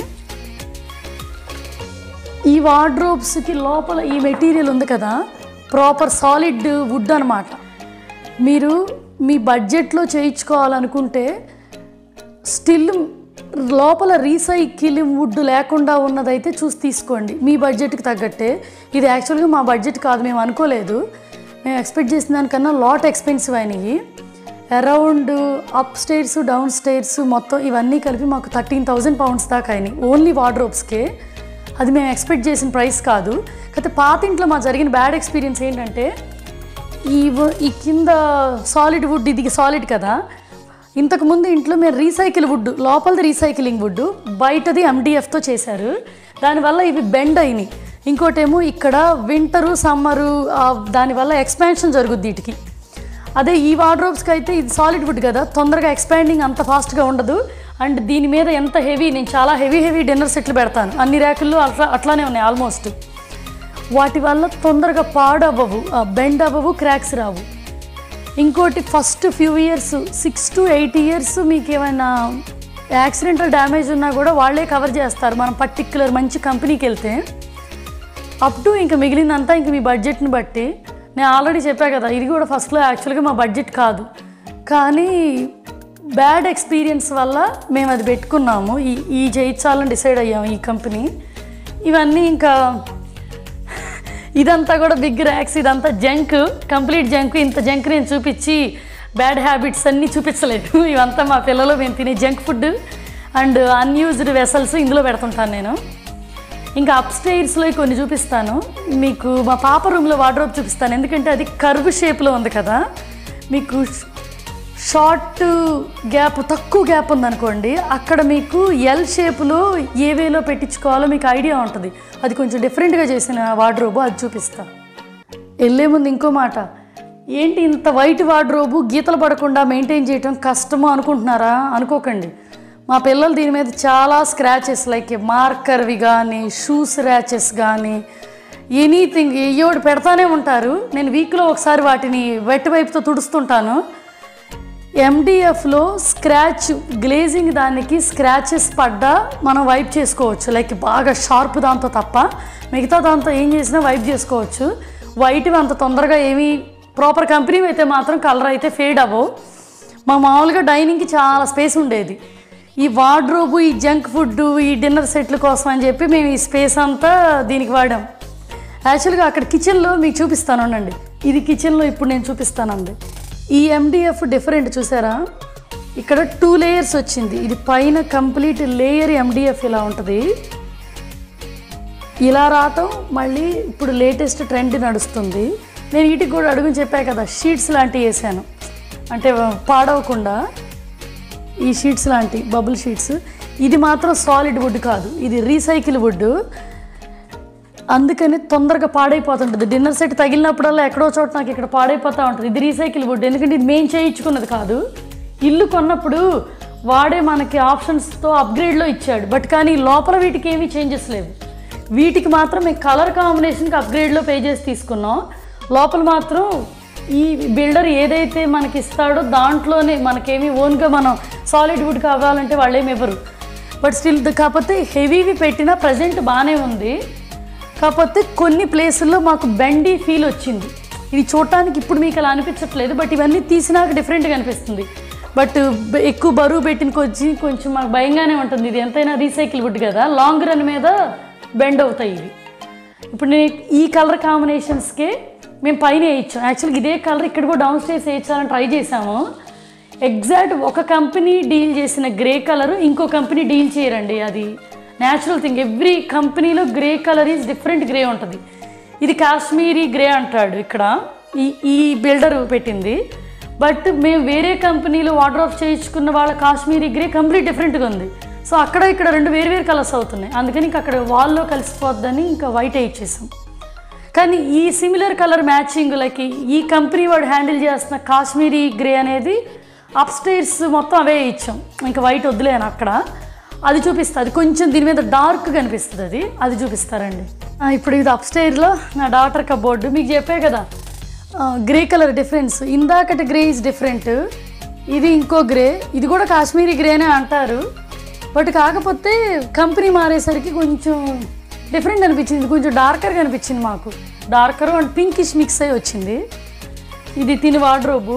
ఈ వార్డ్రోబ్స్కి లోపల ఈ మెటీరియల్ ఉంది కదా, ప్రాపర్ సాలిడ్ వుడ్ అనమాట. మీరు మీ బడ్జెట్లో చేయించుకోవాలనుకుంటే స్టిల్ లోపల రీసైకిల్ వుడ్ లేకుండా ఉన్నదైతే చూసి తీసుకోండి మీ బడ్జెట్కి తగ్గట్టే. ఇది యాక్చువల్గా మా బడ్జెట్ కాదు, మేము అనుకోలేదు. మేము ఎక్స్పెక్ట్ చేసిన దానికన్నా లాట్ ఎక్స్పెన్సివ్ అయినాయి. Around up stairs down stairs మొత్తం ఇవన్నీ కలిపి మాకు థర్టీన్ థౌజండ్ పౌండ్స్ దాకా అయినాయి ఓన్లీ వార్డ్రోబ్స్కే. అది మేము ఎక్స్పెక్ట్ చేసిన ప్రైస్ కాదు. కాకపోతే పాత ఇంట్లో మా జరిగిన బ్యాడ్ ఎక్స్పీరియన్స్ ఏంటంటే ఈ ఈ కింద సాలిడ్ వుడ్, ఇది సాలిడ్ కదా. ఇంతకుముందు ఇంట్లో మేము రీసైకిల్ వుడ్, లోపలది రీసైకిలింగ్ వుడ్, బయటది ఎండిఎఫ్తో చేశారు. దానివల్ల ఇవి బెండ్ అయినాయి. ఇంకోటేమో ఇక్కడ వింటరు సమ్మరు దానివల్ల ఎక్స్పాన్షన్ జరుగుద్ది వీటికి. అదే ఈ వార్డ్రోబ్స్కి అయితే ఇది సాలిడ్ వుడ్ కదా, తొందరగా ఎక్స్పాండింగ్ అంత ఫాస్ట్గా ఉండదు. అండ్ దీని మీద ఎంత హెవీ, నేను చాలా హెవీ హెవీ డిన్నర్ సెట్లు పెడతాను, అన్ని ర్యాకుల్లో అట్లా అట్లానే ఉన్నాయి ఆల్మోస్ట్. వాటి వల్ల తొందరగా పాడవ్వవు, బెండ్ అవ్వవు, క్రాక్స్ రావు. ఇంకోటి first few years six to eight years మీకు ఏమైనా యాక్సిడెంటల్ డ్యామేజ్ ఉన్నా కూడా వాళ్ళే కవర్ చేస్తారు మనం పర్టిక్యులర్ మంచి కంపెనీకి వెళ్తే. అప్ టు ఇంకా మిగిలిందంతా ఇంక మీ బడ్జెట్ని బట్టి. నేను ఆల్రెడీ చెప్పా కదా, ఇది కూడా ఫస్ట్లో యాక్చువల్గా మా బడ్జెట్ కాదు, కానీ బ్యాడ్ ఎక్స్పీరియన్స్ వల్ల మేము అది పెట్టుకున్నాము. ఈ ఈ చేయించాలని డిసైడ్ అయ్యాము ఈ కంపెనీ. ఇవన్నీ ఇంకా ఇదంతా కూడా బిగ్ ర్యాక్స్, ఇదంతా జంక్, కంప్లీట్ జంక్. ఇంత జంక్ నేను చూపించి బ్యాడ్ హ్యాబిట్స్ అన్నీ చూపించలేదు. ఇవంతా మా పిల్లలు మేము తినే junk food and unused vessels ఇందులో పెడుతుంటాను నేను. ఇంకా అప్ స్టైర్స్లో కొన్ని చూపిస్తాను మీకు. మా పాప రూమ్లో వార్డ్రోబ్ చూపిస్తాను, ఎందుకంటే అది కర్వ్ షేప్లో ఉంది కదా. మీకు షార్ట్ గ్యాప్, తక్కువ గ్యాప్ ఉందనుకోండి, అక్కడ మీకు ఎల్ షేప్లో ఏ వేలో పెట్టించుకోవాలో మీకు ఐడియా ఉంటుంది. అది కొంచెం డిఫరెంట్గా చేసిన వార్డ్రోబు, అది చూపిస్తాను. వెళ్ళే ముందు ఇంకో మాట, ఏంటి ఇంత వైట్ వార్డ్రోబు గీతలు పడకుండా మెయింటైన్ చేయడం కష్టమో అనుకుంటున్నారా? అనుకోకండి. మా పిల్లలు దీని మీద చాలా స్క్రాచెస్, లైక్ మార్కర్వి కానీ షూస్ ర్యాచెస్ కానీ ఎనీథింగ్ ఏయోడు పెడతానే ఉంటారు. నేను వీక్లో ఒకసారి వాటిని వెట్ వైపుతో తుడుస్తుంటాను. ఎండిఎఫ్లో స్క్రాచ్ గ్లేజింగ్ దానికి స్క్రాచెస్ పడ్డా మనం వైప్ చేసుకోవచ్చు, లైక్ బాగా షార్ప్ దాంతో తప్ప. మిగతా దాంతో ఏం చేసినా వైప్ చేసుకోవచ్చు. వైట్వి అంత తొందరగా ఏమీ ప్రాపర్ కంపెనీ అయితే మాత్రం కలర్ అయితే ఫేడ్ అవ్వవు. మా మామూలుగా డైనింగ్కి చాలా స్పేస్ ఉండేది. ఈ వార్డ్రోబు, ఈ జంక్ ఫుడ్, ఈ డిన్నర్ సెట్ల కోసం అని చెప్పి మేము ఈ స్పేస్ అంతా దీనికి వాడాం. యాక్చువల్గా అక్కడ కిచెన్లో మీకు చూపిస్తాను అండి. ఇది కిచెన్లో ఇప్పుడు నేను చూపిస్తానండి. ఈ ఎండిఎఫ్ డిఫరెంట్ చూసారా, ఇక్కడ టూ లేయర్స్ వచ్చింది. ఇది పైన కంప్లీట్ లేయర్ ఎండిఎఫ్ ఇలా ఉంటుంది. ఇలా రావటం మళ్ళీ ఇప్పుడు లేటెస్ట్ ట్రెండ్ నడుస్తుంది. నేను వీటికి కూడా అడుగుని చెప్పాను కదా, షీట్స్ లాంటివి వేసాను అంటే పాడవకుండా. ఈ షీట్స్ లాంటి బబుల్ షీట్స్. ఇది మాత్రం సాలిడ్ వుడ్ కాదు, ఇది రీసైకిల్ వుడ్. అందుకని తొందరగా పాడైపోతుంటుంది. డిన్నర్ సెట్ తగిలినప్పుడల్లా ఎక్కడో చోట నాకు ఇక్కడ పాడైపోతూ ఉంటుంది. ఇది రీసైకిల్ వుడ్, ఎందుకంటే ఇది మేము చేయించుకున్నది కాదు. ఇల్లు కొన్నప్పుడు వాడే మనకి ఆప్షన్స్తో అప్గ్రేడ్లో ఇచ్చాడు. బట్ కానీ లోపల వీటికి ఏమీ చేంజెస్ లేవు. వీటికి మాత్రం మేము కలర్ కాంబినేషన్కి అప్గ్రేడ్లో పే చేసి తీసుకున్నాం. లోపల మాత్రం ఈ బిల్డర్ ఏదైతే మనకి ఇస్తాడో దాంట్లోనే మనకేమి ఓన్గా మనం సాలిడ్ వుడ్ కావాలంటే వాళ్ళు ఏమి ఇవ్వరు. బట్ స్టిల్ కాకపోతే హెవీవి పెట్టినా ప్రజెంట్ బాగానే ఉంది. కాకపోతే కొన్ని ప్లేసుల్లో మాకు బెండీ ఫీల్ వచ్చింది. ఇది చూడటానికి ఇప్పుడు మీకు అలా అనిపించట్లేదు, బట్ ఇవన్నీ తీసినాక డిఫరెంట్గా అనిపిస్తుంది. బట్ ఎక్కువ బరువు పెట్టిన కొచ్చి కొంచెం మాకు భయంగానే ఉంటుంది. ఇది ఎంతైనా రీసైకిల్ వుడ్ కదా, లాంగ్ రన్ మీద బెండ్ అవుతాయి ఇవి. ఇప్పుడు నేను ఈ కలర్ కాంబినేషన్స్కే మేము పైన వేయించాం. యాక్చువల్గా ఇదే కలర్ ఇక్కడ కూడా డౌన్ స్టేర్స్ వేయించాలని ట్రై చేసాము. ఎగ్జాక్ట్ ఒక కంపెనీ డీల్ చేసిన గ్రే కలరు ఇంకో కంపెనీ డీల్ చేయరండి. అది న్యాచురల్ థింగ్. ఎవ్రీ కంపెనీలో grey colour is different grey ఉంటుంది. ఇది కాశ్మీరీ గ్రే అంటాడు ఇక్కడ ఈ ఈ బిల్డర్ పెట్టింది. బట్ మేము వేరే కంపెనీలో వార్డ్రోబ్ చేయించుకున్న వాళ్ళ కాశ్మీరీ గ్రే కంప్లీట్ డిఫరెంట్గా ఉంది. సో అక్కడ ఇక్కడ రెండు వేరు వేరు కలర్స్ అవుతున్నాయి. అందుకని ఇంకా అక్కడ వాల్లో కలిసిపోద్దని ఇంకా వైట్ వేయించేసాం. కానీ ఈ సిమిలర్ కలర్ మ్యాచింగ్ లైక్ ఈ కంపెనీ వాడు హ్యాండిల్ చేస్తున్న కాశ్మీరీ గ్రే అనేది అప్ స్టైర్స్ మొత్తం అవే ఇచ్చాం. ఇంకా వైట్ వద్దులేను అక్కడ. అది చూపిస్తుంది, కొంచెం దీని మీద డార్క్ కనిపిస్తుంది. అది అది చూపిస్తారండి. ఇప్పుడు ఇది అప్ స్టైర్లో నా డాటర్ కబోర్డు. మీకు చెప్పే కదా గ్రే కలర్ డిఫరెన్స్. ఇందాకటి గ్రే ఈజ్ డిఫరెంట్, ఇది ఇంకో గ్రే. ఇది కూడా కాశ్మీరీ గ్రేనే అంటారు. బట్ కాకపోతే కంపెనీ మారేసరికి కొంచెం డిఫరెంట్ అనిపించింది. కొంచెం డార్కర్గా అనిపించింది మాకు. డార్కర్ అండ్ పింకిష్ మిక్స్ అయ్యి వచ్చింది. ఇది తిని వార్డ్రోబు.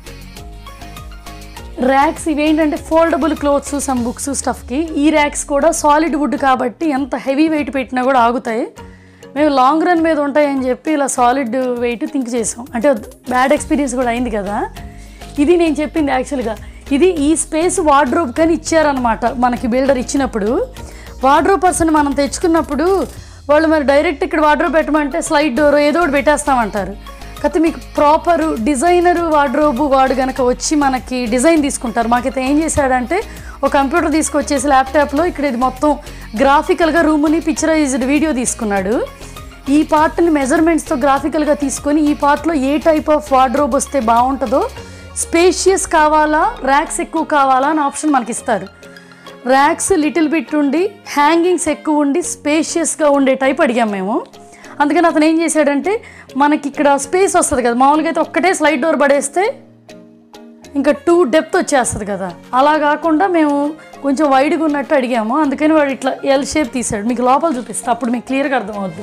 ర్యాక్స్ ఇవేంటంటే ఫోల్డబుల్ క్లోత్స్, సమ్ బుక్స్ స్టఫ్కి. ఈ ర్యాక్స్ కూడా సాలిడ్ వుడ్ కాబట్టి ఎంత హెవీ వెయిట్ పెట్టినా కూడా ఆగుతాయి. మేము లాంగ్ రన్ మీద ఉంటాయని చెప్పి ఇలా సాలిడ్ వెయిట్ థింక్ చేసాం. అంటే బ్యాడ్ ఎక్స్పీరియన్స్ కూడా అయింది కదా. ఇది నేను చెప్పింది యాక్చువల్గా. ఇది ఈ స్పేస్ వార్డ్రోబ్ కానీ ఇచ్చారనమాట మనకి బిల్డర్ ఇచ్చినప్పుడు. వార్డ్రోబ్ పర్సన్ మనం తెచ్చుకున్నప్పుడు వాళ్ళు మరి డైరెక్ట్ ఇక్కడ వార్డ్రోబ్ పెట్టమంటే స్లైడ్ డోర్ ఏదో ఒకటి పెట్టేస్తామంటారు. కాకపోతే మీకు ప్రాపరు డిజైనరు వార్డ్రోబు వాడు కనుక వచ్చి మనకి డిజైన్ తీసుకుంటారు. మాకైతే ఏం చేశాడంటే ఒక కంప్యూటర్ తీసుకొచ్చేసి ల్యాప్టాప్లో ఇక్కడ ఇది మొత్తం గ్రాఫికల్గా రూమ్ని పిక్చరైజ్డ్ వీడియో తీసుకున్నాడు. ఈ పార్ట్ని మెజర్మెంట్స్తో గ్రాఫికల్గా తీసుకొని ఈ పార్ట్లో ఏ టైప్ ఆఫ్ వార్డ్రోబ్ వస్తే బాగుంటుందో, స్పేషియస్ కావాలా ర్యాక్స్ ఎక్కువ కావాలా అని ఆప్షన్ మనకి ఇస్తారు. ర్యాక్స్ లిటిల్ బిట్ ఉండి హ్యాంగింగ్స్ ఎక్కువ ఉండి స్పేషియస్గా ఉండే టైప్ అడిగాం మేము. అందుకని అతను ఏం చేశాడంటే మనకి ఇక్కడ స్పేస్ వస్తుంది కదా, మామూలుగా అయితే ఒక్కటే స్లైడ్ డోర్ పడేస్తే ఇంకా టూ డెప్త్ వచ్చేస్తుంది కదా, అలా కాకుండా మేము కొంచెం వైడ్గా ఉన్నట్టు అడిగాము. అందుకని వాడు ఇట్లా ఎల్ షేప్ తీసాడు. మీకు లోపల చూపిస్తా, అప్పుడు మీకు క్లియర్గా అర్థమవుద్ది.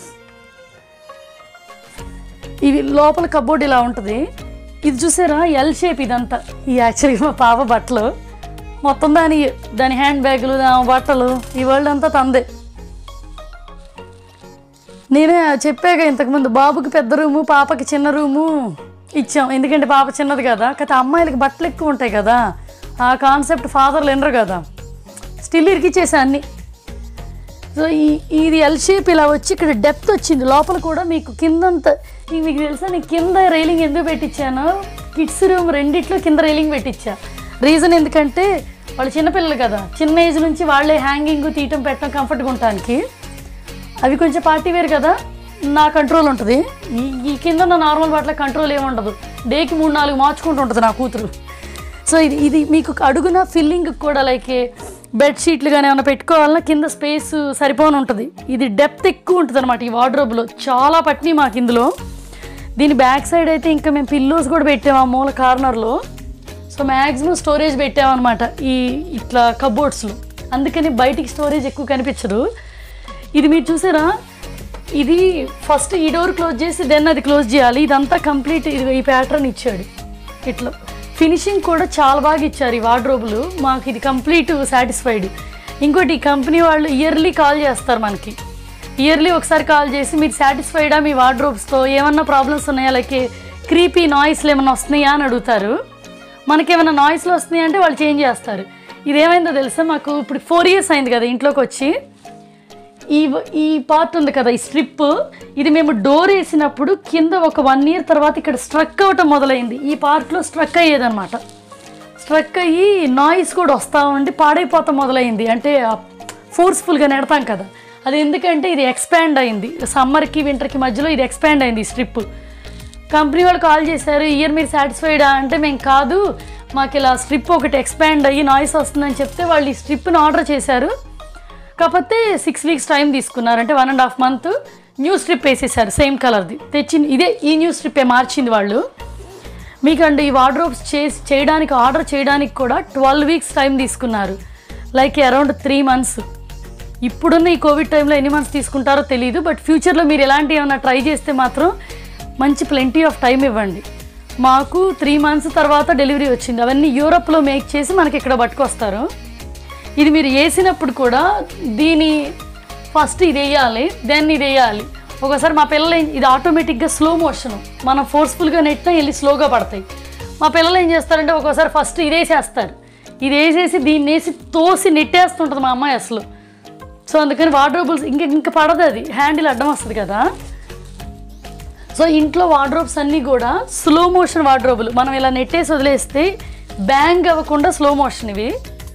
ఇవి లోపల కబోర్డ్ ఇలా ఉంటుంది. ఇది చూసారా ఎల్ షేప్ ఇదంతా. ఈ యాక్చువల్గా మా పాప బట్టలు మొత్తం దాని దాని హ్యాండ్ బ్యాగులు, దాని బట్టలు, ఈ వరల్డ్ అంతా తందే. నేనే చెప్పాక ఇంతకుముందు బాబుకి పెద్ద రూము, పాపకి చిన్న రూము ఇచ్చాం. ఎందుకంటే పాప చిన్నది కదా. కాకపోతే అమ్మాయిలకి బట్టలు ఎక్కువ ఉంటాయి కదా, ఆ కాన్సెప్ట్ ఫాదర్లు వినరు కదా. స్టిల్ ఇరికిచ్చేసా అన్నీ. సో ఈ ఇది ఎల్ షేప్ ఇలా వచ్చి ఇక్కడ డెప్త్ వచ్చింది. లోపల కూడా మీకు కిందంతా మీకు తెలుసా నేను కింద రైలింగ్ ఎందుకు పెట్టించాను, కిడ్స్ రూమ్ రెండిట్లో కింద రైలింగ్ పెట్టించా. రీజన్ ఎందుకంటే వాళ్ళు చిన్నపిల్లలు కదా, చిన్న ఏజ్ నుంచి వాళ్ళే హ్యాంగింగ్ తీయటం పెట్టడం కంఫర్ట్గా ఉండటానికి. అవి కొంచెం పార్టీ వేర్ కదా, నా కంట్రోల్ ఉంటుంది. ఈ ఈ కింద నా నార్మల్ బట్టల కంట్రోల్ ఏమి ఉండదు. డేకి మూడు నాలుగు మార్చుకుంటూ ఉంటుంది నా కూతురు. సో ఇది ఇది మీకు అడుగున ఫిల్లింగ్ కూడా లైక్ బెడ్షీట్లు కానీ ఏమైనా పెట్టుకోవాలన్నా కింద స్పేస్ సరిపోని ఉంటుంది. ఇది డెప్త్ ఎక్కువ ఉంటుంది అనమాట. ఈ వార్డ్రోబ్లో చాలా పట్టినాయి మాకు ఇందులో. దీని బ్యాక్ సైడ్ అయితే ఇంకా మేము పిల్లోస్ కూడా పెట్టాము ఆ మూల కార్నర్లో. సో మ్యాక్సిమం స్టోరేజ్ పెట్టామన్నమాట ఈ ఇట్లా కబోర్డ్స్లో. అందుకని బయటికి స్టోరేజ్ ఎక్కువ కనిపించదు. ఇది మీరు చూసారా ఇది ఫస్ట్ ఈ డోర్ క్లోజ్ చేసి దెన్ అది క్లోజ్ చేయాలి. ఇదంతా కంప్లీట్ ఇది ఈ ప్యాటర్న్ ఇచ్చాడు. ఇట్లా ఫినిషింగ్ కూడా చాలా బాగా ఇచ్చారు ఈ వార్డ్రోబులు. మాకు ఇది కంప్లీట్ సాటిస్ఫైడ్. ఇంకోటి ఈ కంపెనీ వాళ్ళు ఇయర్లీ కాల్ చేస్తారు మనకి. ఇయర్లీ ఒకసారి కాల్ చేసి మీరు సాటిస్ఫైడా మీ వార్డ్రోబ్స్తో, ఏమన్నా ప్రాబ్లమ్స్ ఉన్నాయా, లైక్ క్రీపీ నాయిస్లు ఏమన్నా వస్తున్నాయా అని అడుగుతారు. మనకేమైనా నాయిస్లు వస్తున్నాయి అంటే వాళ్ళు చేంజ్ చేస్తారు. ఇదేమైందో తెలుసా, మాకు ఇప్పుడు ఫోర్ ఇయర్స్ అయింది కదా ఇంట్లోకి వచ్చి. ఈ ఈ పార్ట్ ఉంది కదా ఈ స్ట్రిప్, ఇది మేము డోర్ వేసినప్పుడు కింద ఒక వన్ ఇయర్ తర్వాత ఇక్కడ స్ట్రక్ అవ్వటం మొదలైంది. ఈ పార్ట్లో స్ట్రక్ అయ్యేదన్నమాట. స్ట్రక్ అయ్యి నాయిస్ కూడా వస్తూ ఉండి పాడైపోతాం మొదలైంది. అంటే ఫోర్స్ఫుల్గా నెడతాం కదా, అది ఎందుకంటే ఇది ఎక్స్పాండ్ అయింది. సమ్మర్కి వింటర్కి మధ్యలో ఇది ఎక్స్పాండ్ అయింది ఈ స్ట్రిప్. కంపెనీ వాళ్ళు కాల్ చేశారు, ఇయర్ మీరు సాటిస్ఫైడా అంటే మేము కాదు, మాకు ఇలా స్ట్రిప్ ఒకటి ఎక్స్పాండ్ అయ్యి నాయిస్ వస్తుందని చెప్తే వాళ్ళు ఈ స్ట్రిప్ని ఆర్డర్ చేశారు. కాకపోతే సిక్స్ వీక్స్ టైం తీసుకున్నారు, అంటే one and half month. New strip వేసేసారు సేమ్ కలర్ది తెచ్చి, ఇదే ఈ న్యూ స్ట్రిప్పే మార్చింది వాళ్ళు. మీకంటే ఈ వార్డ్రోబ్స్ చేసి చేయడానికి ఆర్డర్ చేయడానికి కూడా ట్వెల్వ్ వీక్స్ టైం తీసుకున్నారు, లైక్ అరౌండ్ త్రీ మంత్స్. ఇప్పుడున్న ఈ కోవిడ్ టైంలో ఎన్ని మంత్స్ తీసుకుంటారో తెలియదు, బట్ ఫ్యూచర్లో మీరు ఎలాంటి ఏమైనా ట్రై చేస్తే మాత్రం మంచి ప్లెంటీ ఆఫ్ టైం ఇవ్వండి. మాకు త్రీ మంత్స్ తర్వాత డెలివరీ వచ్చింది. అవన్నీ యూరోప్లో మేక్ చేసి మనకి ఇక్కడ పట్టుకొస్తారు. ఇది మీరు వేసినప్పుడు కూడా దీని ఫస్ట్ ఇది వేయాలి, దెన్ ఇది వేయాలి. ఒకసారి మా పిల్లలు ఇది ఆటోమేటిక్గా స్లో మోషన్, మనం ఫోర్స్ఫుల్గా నెట్టినా వెళ్ళి స్లోగా పడతాయి. మా పిల్లలు ఏం చేస్తారంటే ఒక్కోసారి ఫస్ట్ ఇది వేసేస్తారు, ఇది వేసేసి దీన్ని వేసి తోసి నెట్టేస్తుంటుంది మా అమ్మాయి అసలు. సో అందుకని వార్డ్రోబుల్స్ ఇంకా ఇంకా పడదు, అది హ్యాండిల్ అడ్డం వస్తుంది కదా. సో ఇంట్లో వార్డ్రోబ్స్ అన్నీ కూడా స్లో మోషన్ వార్డ్రోబులు. మనం ఇలా నెట్టేసి వదిలేస్తే బ్యాంగ్ అవ్వకుండా స్లో మోషన్ ఇవి.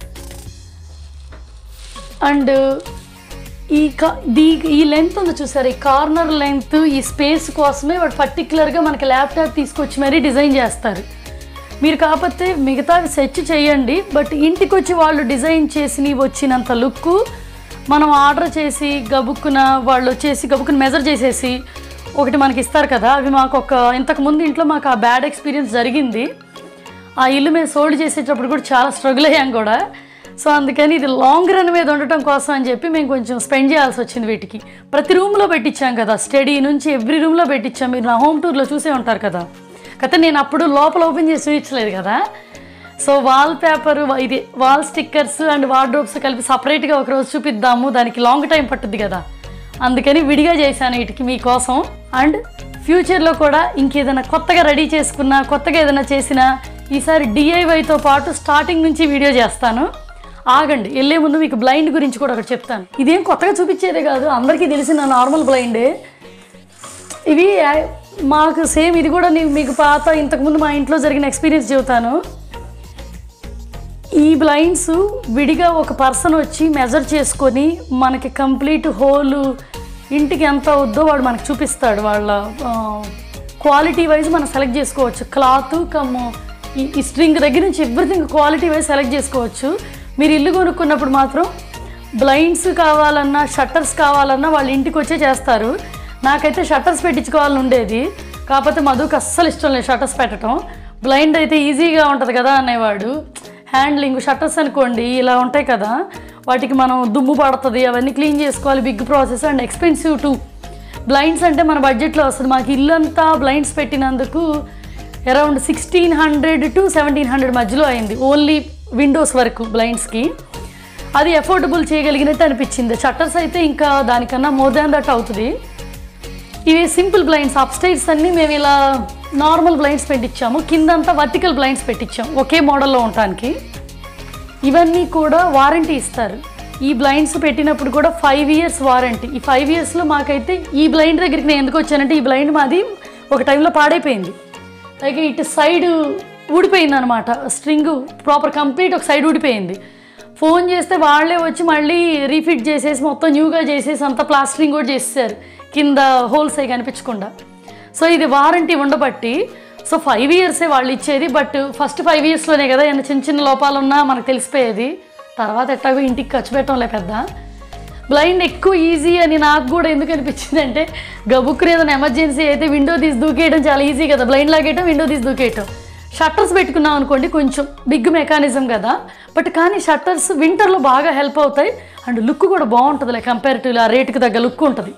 అండ్ ఈ కా దీ ఈ లెంత్ ఉంది చూసారు, ఈ కార్నర్ లెంత్, ఈ స్పేస్ కోసమే వాడు పర్టికులర్గా మనకి ల్యాప్టాప్ తీసుకొచ్చి మరీ డిజైన్ చేస్తారు. మీరు కాకపోతే మిగతావి సెర్చ్ చేయండి, బట్ ఇంటికి వచ్చి వాళ్ళు డిజైన్ చేసి వచ్చినంత లుక్ మనం ఆర్డర్ చేసి గబుక్కున వాళ్ళు వచ్చేసి గబుక్కున మెజర్ చేసేసి ఒకటి మనకి ఇస్తారు కదా. అవి మాకు ఒక ఇంతకుముందు ఇంట్లో మాకు ఆ బ్యాడ్ ఎక్స్పీరియన్స్ జరిగింది. ఆ ఇల్లు మేము సోల్డ్ చేసేటప్పుడు కూడా చాలా స్ట్రగుల్ అయ్యాం కూడా. సో అందుకని ఇది లాంగ్ రన్ మీద ఉండటం కోసం అని చెప్పి మేము కొంచెం స్పెండ్ చేయాల్సి వచ్చింది వీటికి. ప్రతి రూమ్లో పెట్టించాం కదా, స్టడీ నుంచి ఎవ్రీ రూమ్లో పెట్టించాం. మీరు నా హోమ్ టూర్లో చూసే ఉంటారు కదా. కాకపోతే నేను అప్పుడు లోపల ఓపెన్ చేసి చూపించలేదు కదా. సో వాల్ పేపర్, ఇది వాల్ స్టిక్కర్స్ అండ్ వార్డ్రోబ్స్ కలిపి సపరేట్గా ఒకరోజు చూపిద్దాము, దానికి లాంగ్ టైం పట్టుద్ది కదా, అందుకని విడిగా చేశాను వీటికి మీకోసం. అండ్ ఫ్యూచర్లో కూడా ఇంకేదైనా కొత్తగా రెడీ చేసుకున్నా, కొత్తగా ఏదైనా చేసినా ఈసారి డిఐవైతో పాటు స్టార్టింగ్ నుంచి వీడియో చేస్తాను. ఆగండి, వెళ్ళే ముందు మీకు బ్లైండ్ గురించి కూడా ఒకటి చెప్తాను. ఇదేం కొత్తగా చూపించేదే కాదు, అందరికీ తెలిసిన నార్మల్ బ్లైండే. ఇవి మాకు సేమ్, ఇది కూడా నేను మీకు పాత ఇంతకుముందు మా ఇంట్లో జరిగిన ఎక్స్పీరియన్స్ చెబుతాను. ఈ బ్లైండ్స్ విడిగా ఒక పర్సన్ వచ్చి మెజర్ చేసుకొని మనకి కంప్లీట్ హోల్ ఇంటికి ఎంత అవుద్దో వాడు మనకు చూపిస్తాడు. వాళ్ళ క్వాలిటీ వైజ్ మనం సెలెక్ట్ చేసుకోవచ్చు. క్లాత్ కమ్ ఈ స్ట్రింగ్ దగ్గర నుంచి ఎవ్రీథింగ్ క్వాలిటీ వైజ్ సెలెక్ట్ చేసుకోవచ్చు. మీరు ఇల్లు కొనుక్కున్నప్పుడు మాత్రం బ్లైండ్స్ కావాలన్నా షట్టర్స్ కావాలన్నా వాళ్ళు ఇంటికి వచ్చే చేస్తారు. నాకైతే షట్టర్స్ పెట్టించుకోవాలని ఉండేది, కాకపోతే మధుకు అస్సలు ఇష్టం లేదు షట్టర్స్ పెట్టడం. బ్లైండ్ అయితే ఈజీగా ఉంటుంది కదా అనేవాడు. హ్యాండ్లింగ్ షట్టర్స్ అనుకోండి ఇలా ఉంటాయి కదా, వాటికి మనం దుమ్ము పడుతుంది, అవన్నీ క్లీన్ చేసుకోవాలి, big process and expensive too. Blinds అంటే మన బడ్జెట్లో వస్తుంది. మాకు ఇల్లు అంతా బ్లైండ్స్ పెట్టినందుకు around sixteen hundred to seventeen hundred మధ్యలో అయింది, ఓన్లీ విండోస్ వరకు బ్లైండ్స్కి. అది అఫోర్డబుల్ చేయగలిగినట్టు అనిపించింది. షట్టర్స్ అయితే ఇంకా దానికన్నా మోర్ దాన్ దట్ అవుతుంది. ఇవి సింపుల్ బ్లైండ్స్. అప్ స్టైర్స్ అన్నీ మేము ఇలా నార్మల్ బ్లైండ్స్ పెట్టించాము, కిందంతా వర్టికల్ బ్లైండ్స్ పెట్టించాము ఒకే మోడల్లో ఉండటానికి. ఇవన్నీ కూడా వారంటీ ఇస్తారు. ఈ బ్లైండ్స్ పెట్టినప్పుడు కూడా ఫైవ్ ఇయర్స్ వారంటీ. ఈ ఫైవ్ ఇయర్స్లో మాకైతే ఈ బ్లైండ్ దగ్గరికి నేను ఎందుకు వచ్చానంటే, ఈ బ్లైండ్ మాది ఒక టైంలో పాడైపోయింది. లైక్ ఇటు సైడ్ ఊడిపోయింది అనమాట, స్ట్రింగ్ ప్రాపర్ కంప్లీట్ ఒక సైడ్ ఊడిపోయింది. ఫోన్ చేస్తే వాళ్ళే వచ్చి మళ్ళీ రీఫిట్ చేసేసి మొత్తం న్యూగా చేసేసి అంతా ప్లాస్టరింగ్ కూడా చేసేసారు, కింద హోల్స్ అవి కనిపించకుండా. సో ఇది వారంటీ ఉండబట్టి సో ఫైవ్ ఇయర్సే వాళ్ళు ఇచ్చేది. బట్ ఫస్ట్ ఫైవ్ ఇయర్స్లోనే కదా ఏమైనా చిన్న చిన్న లోపాలు ఉన్నా మనకు తెలిసిపోయేది. తర్వాత ఎట్టాగో ఇంటికి ఖర్చు పెట్టడంలే పెద్ద. బ్లైండ్ ఎక్కువ ఈజీ అని నాకు కూడా ఎందుకు అనిపించింది అంటే, గబుక్కుని ఏదైనా ఎమర్జెన్సీ అయితే విండో తీసి దూకేయడం చాలా ఈజీ కదా, బ్లైండ్ లాగేయటం విండో తీసి దూకేయటం. షట్టర్స్ పెట్టుకున్నాం అనుకోండి కొంచెం బిగ్ మెకానిజం కదా, బట్ కానీ షట్టర్స్ వింటర్లో బాగా హెల్ప్ అవుతాయి అండ్ లుక్ కూడా బాగుంటుంది. లైక్ కంపారిటివ్లీ ఆ రేటుకి తగ్గ లుక్ ఉంటుంది.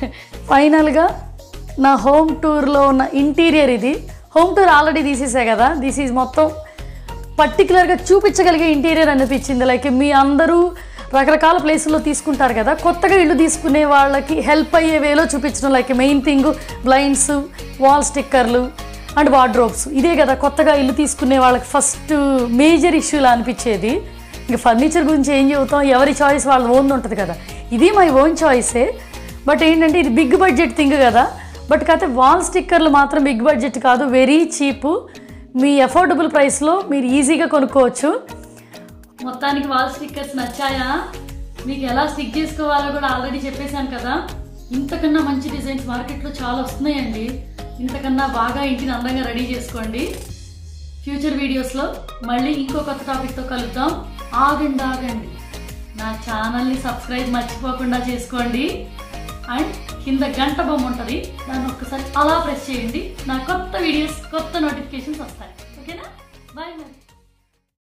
ఫైనల్గా నా హోమ్ టూర్లో ఉన్న ఇంటీరియర్ ఇది. హోమ్ టూర్ ఆల్రెడీ తీసేసా కదా, దిస్ ఈజ్ మొత్తం పర్టికులర్గా చూపించగలిగే ఇంటీరియర్ అనిపించింది. లైక్ మీ అందరూ రకరకాల ప్లేసుల్లో తీసుకుంటారు కదా, కొత్తగా ఇల్లు తీసుకునే వాళ్ళకి హెల్ప్ అయ్యే వేలో చూపించడం. Like main thing blinds, wall స్టిక్కర్లు అండ్ వార్డ్రోబ్స్. ఇదే కదా కొత్తగా ఇల్లు తీసుకునే వాళ్ళకి ఫస్ట్ మేజర్ ఇష్యూలా అనిపించేది. ఇంకా ఫర్నిచర్ గురించి ఏం చెబుతాం, ఎవరి చాయిస్ వాళ్ళ ఓన్ ఉంటుంది కదా. ఇది మై ఓన్ చాయిసే, బట్ ఏంటంటే ఇది బిగ్ బడ్జెట్ థింగ్ కదా. బట్ కాకపోతే వాల్ స్టిక్కర్లు మాత్రం బిగ్ బడ్జెట్ కాదు, వెరీ చీపు. మీ అఫోర్డబుల్ ప్రైస్లో మీరు ఈజీగా కొనుక్కోవచ్చు. మొత్తానికి వాల్ స్టిక్కర్స్ నచ్చాయా? మీకు ఎలా స్టిక్ చేసుకోవాలో కూడా ఆల్రెడీ చెప్పేశాను కదా. ఇంతకన్నా మంచి డిజైన్స్ మార్కెట్లో చాలా వస్తున్నాయండి. ఇంతకన్నా బాగా ఇంటిని అందంగా రెడీ చేసుకోండి. ఫ్యూచర్ వీడియోస్లో మళ్ళీ ఇంకో కొత్త టాపిక్తో కలుద్దాం. ఆగండి ఆగండి నా ఛానల్ని సబ్స్క్రైబ్ మర్చిపోకుండా చేసుకోండి. అండ్ కింద గంట బొమ్మ ఉంటుంది, దాన్ని ఒక్కసారి అలా ప్రెస్ చేయండి. నా కొత్త వీడియోస్, కొత్త నోటిఫికేషన్స్ వస్తాయి. ఓకేనా? Bye bye.